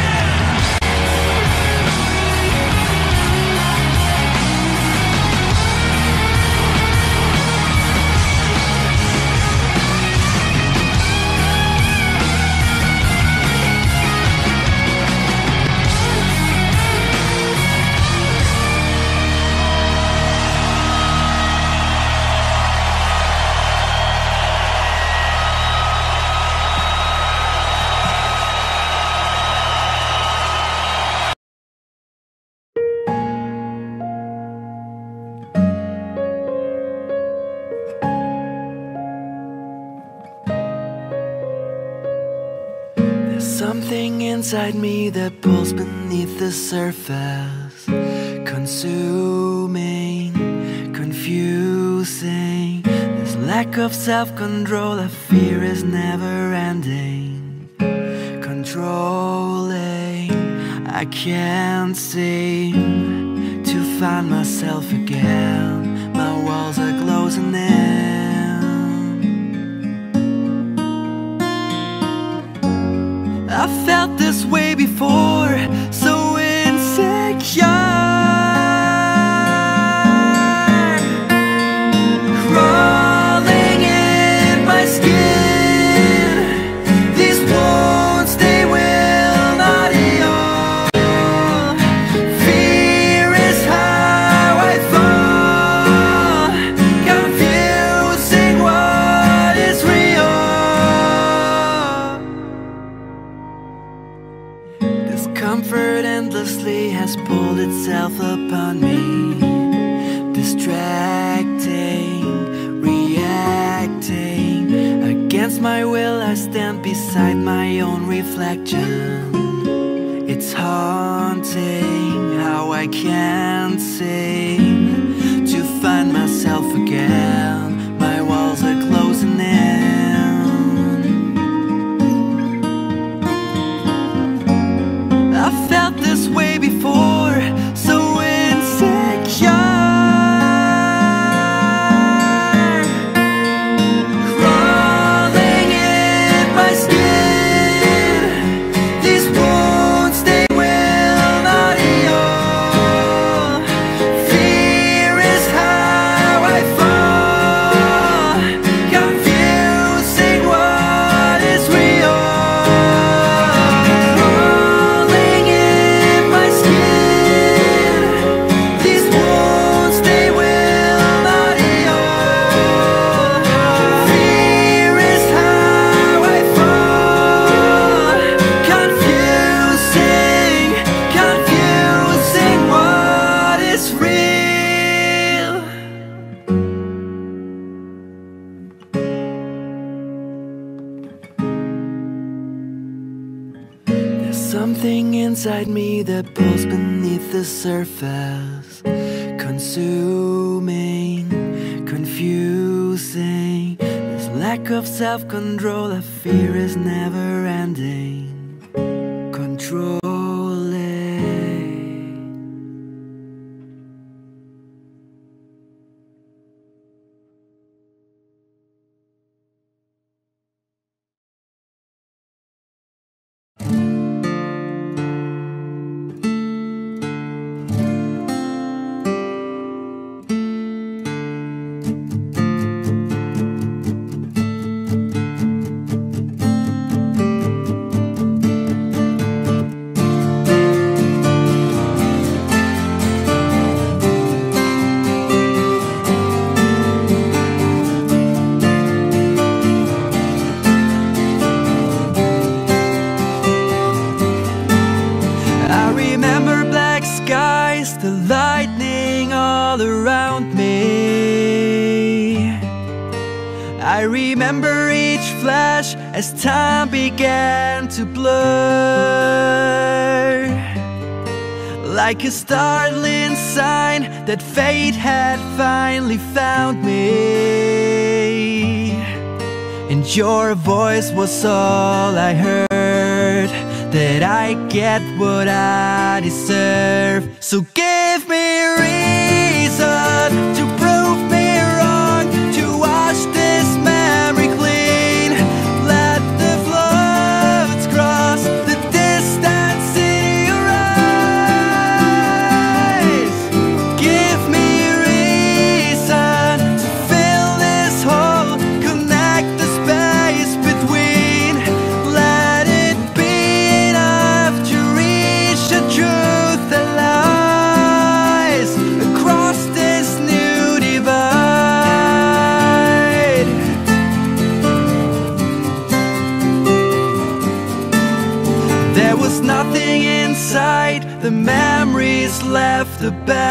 Speaker 9: There's something inside me that pulls beneath the surface, consuming, confusing. This lack of self-control I fear is never ending. Controlling, I can't seem to find myself again. My walls are closing in. I felt this way before, so word endlessly has pulled itself upon me, distracting, reacting. Against my will I stand beside my own reflection. It's haunting how I can't seem to find myself again. My walls are closing in. I felt this way before, so insecure. Something inside me that pulls beneath the surface, consuming, confusing. This lack of self-control I fear is never ending, controlling. The lightning all around me. I remember each flash as time began to blur, like a startling sign that fate had finally found me. And your voice was all I heard, that I get what I deserve. So give me reason to prove me wrong, to wash this memory clean. Let the floods cross the distance in your eyes. Give me reason to fill this hole, connect the space between. Let it be enough to reach the truth that lies across this new divide. There was nothing inside, the memories left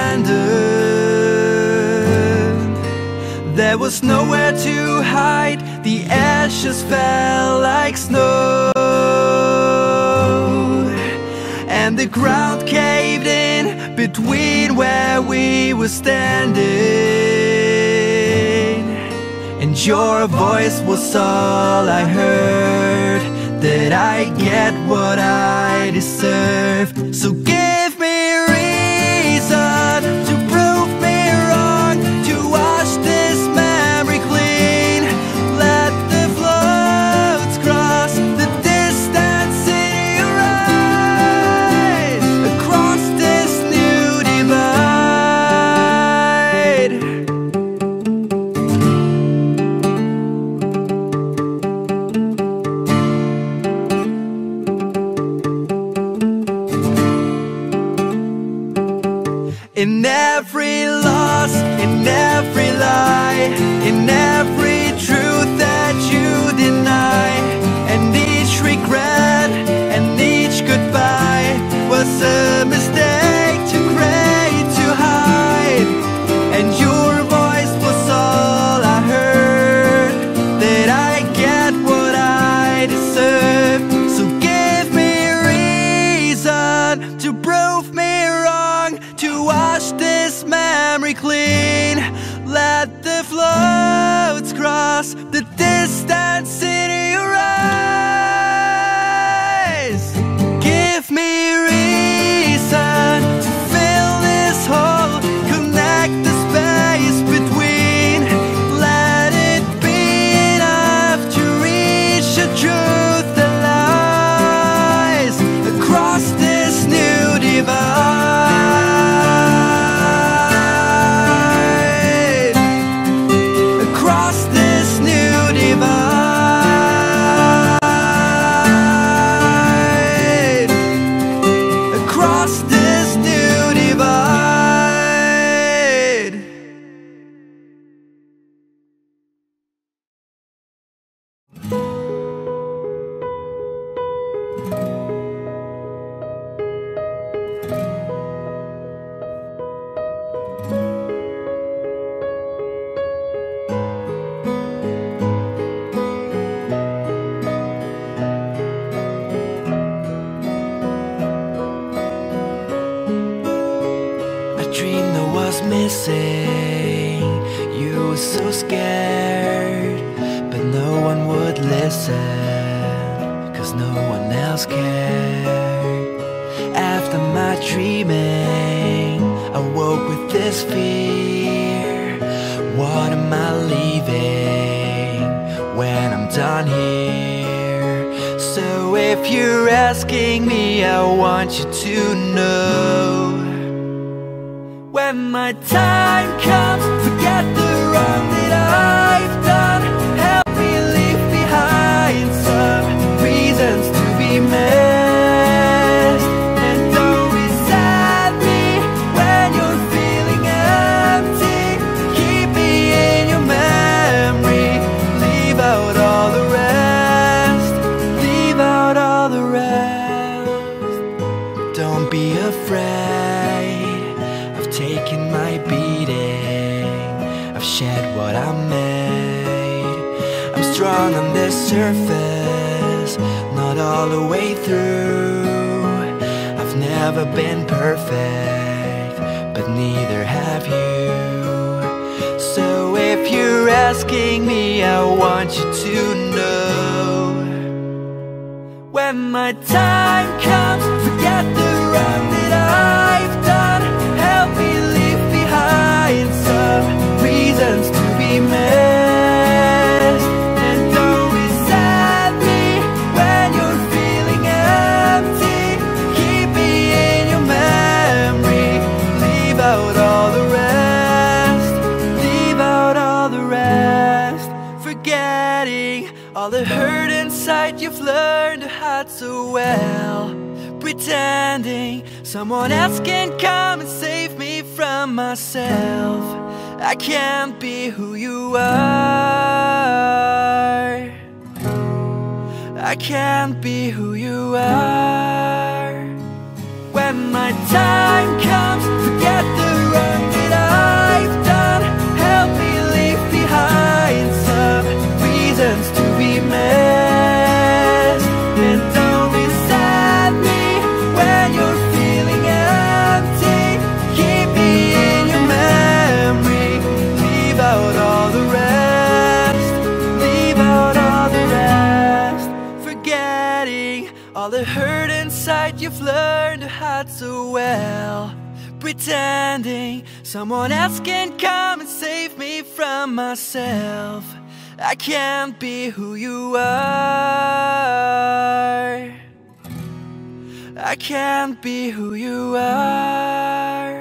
Speaker 9: abandoned. There was nowhere to hide, the ashes fell like snow, and the ground caved in between where we were standing. And your voice was all I heard, that I get what I deserve. So give me reason to prove me wrong, to wash this memory clean. Let the floods cross the distance in your eyes, across this new divide. In every loss, in every lie, in every truth that you deny, and each regret and each goodbye was a clean. Let the floats cross the distance in your eyes. Give me reason to fill this hole, connect the space between. Let it be enough to reach the truth that lies across this new divide. Across this new divide. Across this new divide. A dream that was missing. You were so scared, but no one would listen, 'cause no one else cared. After my dreaming, I woke with this fear. What am I leaving when I'm done here? So if you're asking me, I want you to know, when my time comes, forget the wrong that I've done. Help me leave behind some reasons to be missed. And don't resent me when you're feeling empty. Keep me in your memory. Leave out all the rest. Leave out all the rest. Don't be afraid. I've taken my beating. I've shed what I made. I'm strong on this surface, not all the way through. I've never been perfect, but neither have you. So if you're asking me, I want you to know, when my time comes, forget the wrong that I've done. Help me leave behind some reasons to be missed. And don't resent me when you're feeling empty. Keep me in your memory. Leave out all the rest. Leave out all the rest. Forgetting all the hurt inside you've learned to hide so well. Pretending someone else can come and save me from myself. I can't be who you are. I can't be who you are. When my time comes, forget the wrong that I've done. Help me leave behind some reasons to be missed. And don't resent me when you're feeling empty. Keep me in your memory. Leave out all the rest. Leave out all the rest. Forgetting all the hurt inside you've learned to hide so well. Pretending someone else can come and save me from myself. I can't be who you are. I can't be who you are.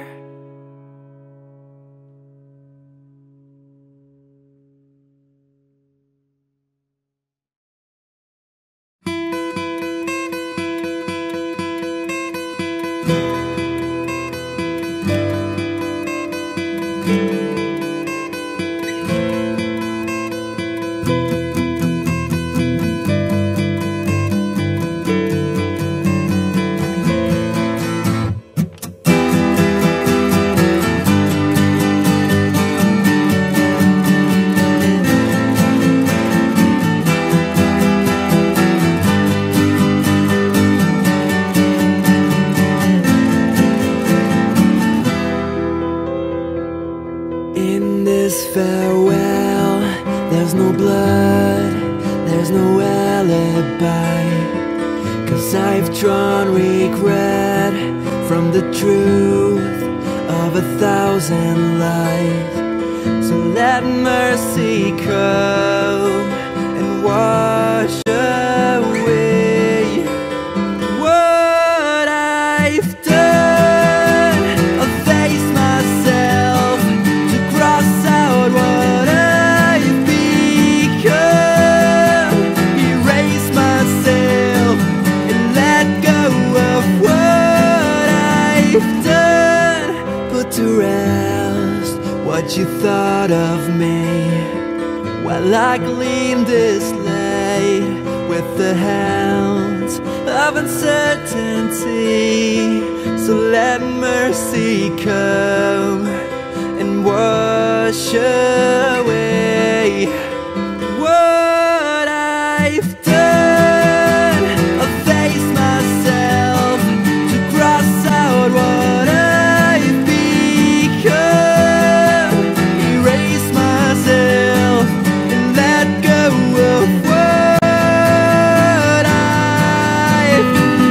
Speaker 9: farewell. There's no blood, there's no alibi, 'cause I've drawn regret from the truth of 1,000 lies. So let mercy come and wash away what I've done. I'll face myself to cross out what I've become, erase myself and let go of what I've done. Put to rest what you thought of me while I clean this slate with the hands of uncertainty. So let mercy come and wash away what I've done. I'll face myself to cross out what I've become, erase myself and let go of what I've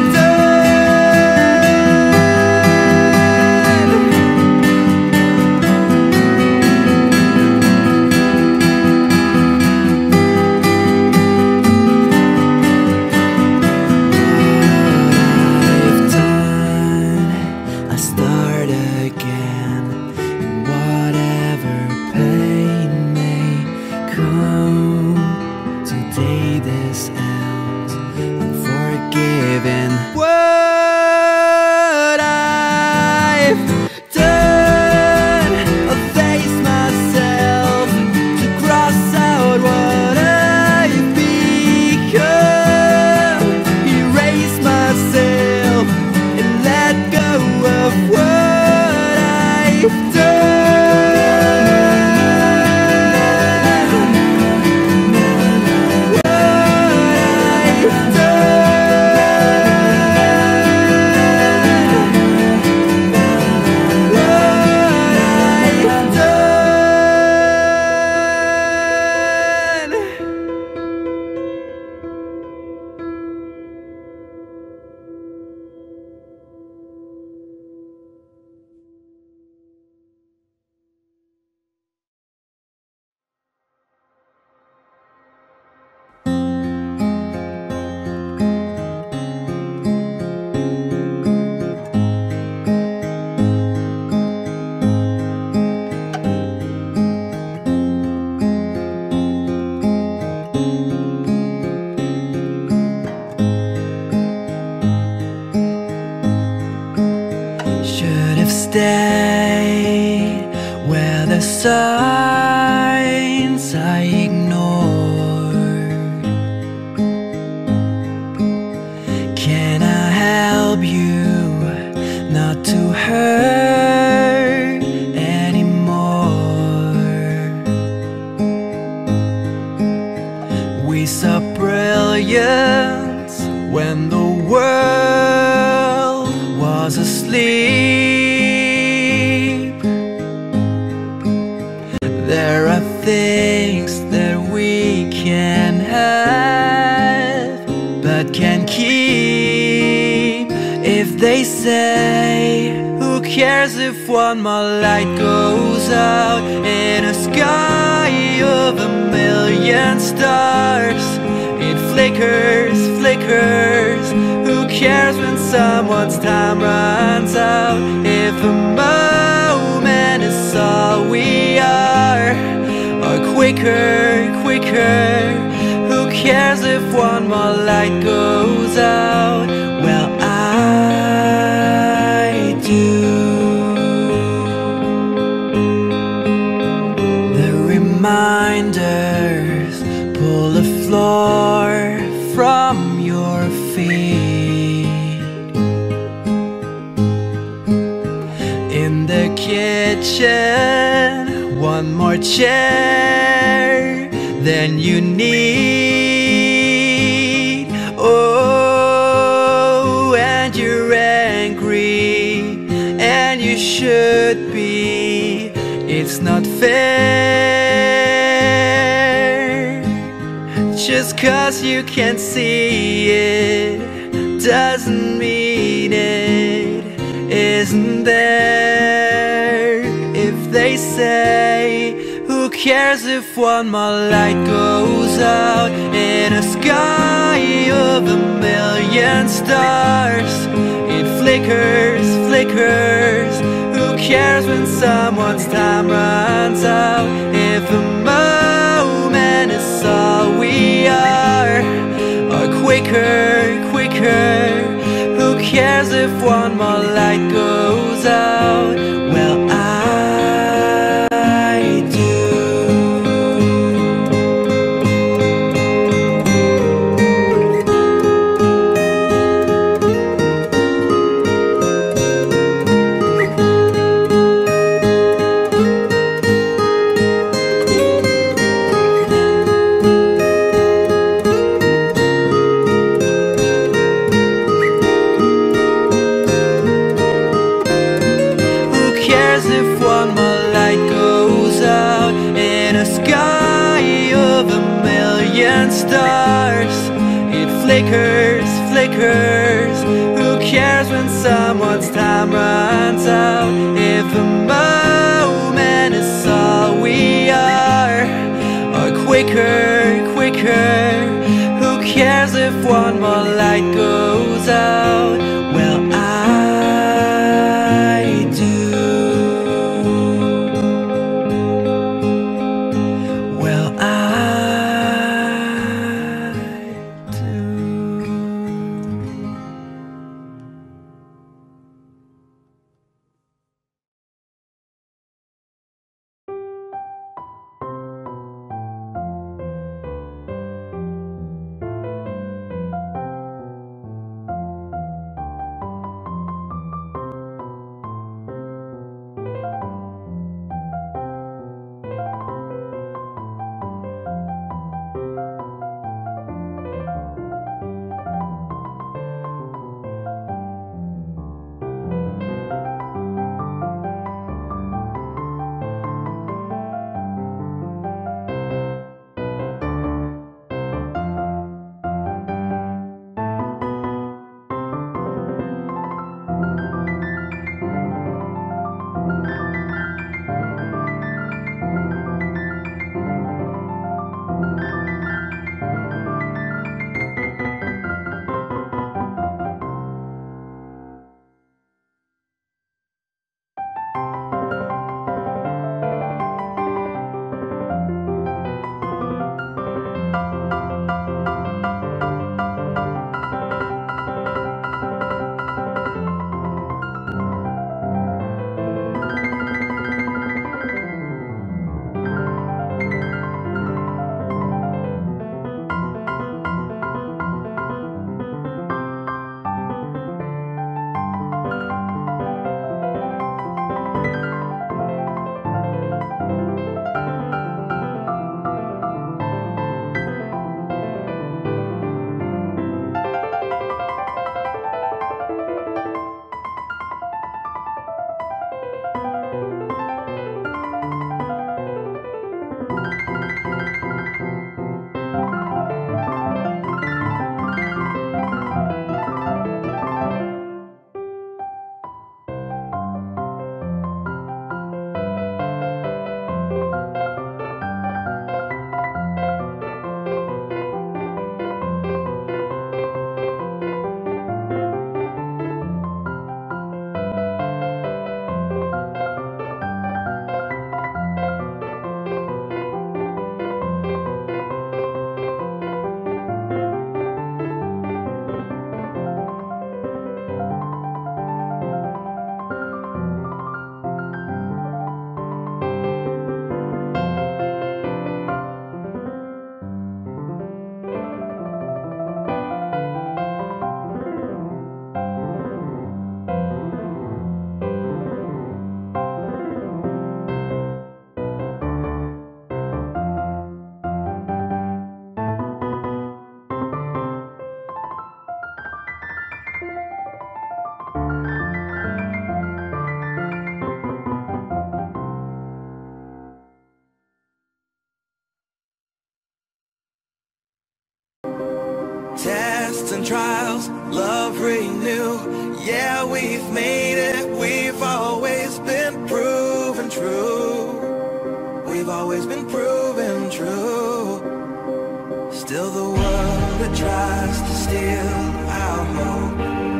Speaker 9: I start again, and whatever pain may come, today this ends. I'm forgiven what I've done. I'll face myself to cross out what I've become, erase myself and let go of what I've done. What I've should have stayed where the signs I ignored. Can I help you not to hurt anymore? We saw brilliance when the world was asleep. There are things that we can have but can't keep. If they say, who cares if one more light goes out in a sky of 1,000,000 stars? It flickers, flickers. Who cares when someone's time runs out? If a moment is all we are, or quicker, quicker. Who cares if one more light goes out? Well, I do. The reminders pull the floor from your feet. In the kitchen, one more chair than you need. Oh, and you're angry, and you should be. It's not fair. Just 'cause you can't see it doesn't mean it isn't there. If they say, who cares if one more light goes out in a sky of a million stars? It flickers, flickers. Who cares when someone's time runs out? If a moment is all we are, or quicker, quicker. Who cares if one more light goes out? Well, I do. Stars, it flickers, flickers. Who cares when someone's time runs out? If a moment is all we are, or quicker, quicker. Who cares if one more light goes out? Well, I do. Well,
Speaker 1: that tries to steal our hope,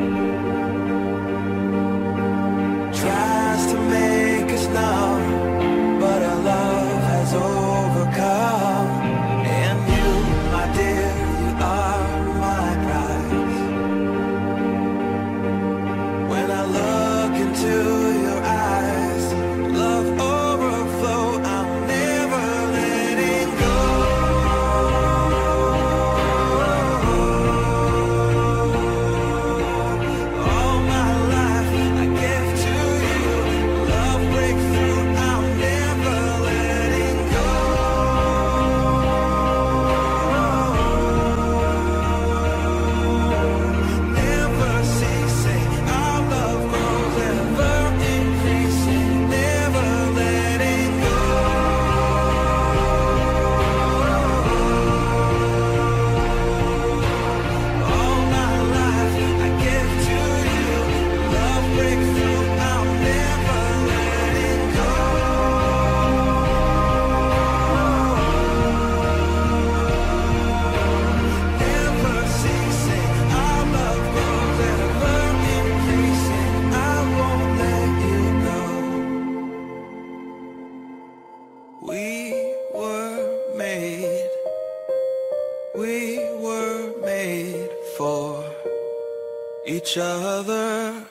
Speaker 1: tries to make us numb, but our love has overcome. And you, my dear, you are my prize. When I look into your eyes, love overflow, I'm never letting go. All my life I give to you, love breakthrough, I'm never letting go. Never ceasing, our love grows ever increasing, never letting go. All my life I give to you, love breakthrough, I'm never letting go. Never ceasing, our love grows ever increasing, I won't let you go. We were made for each other.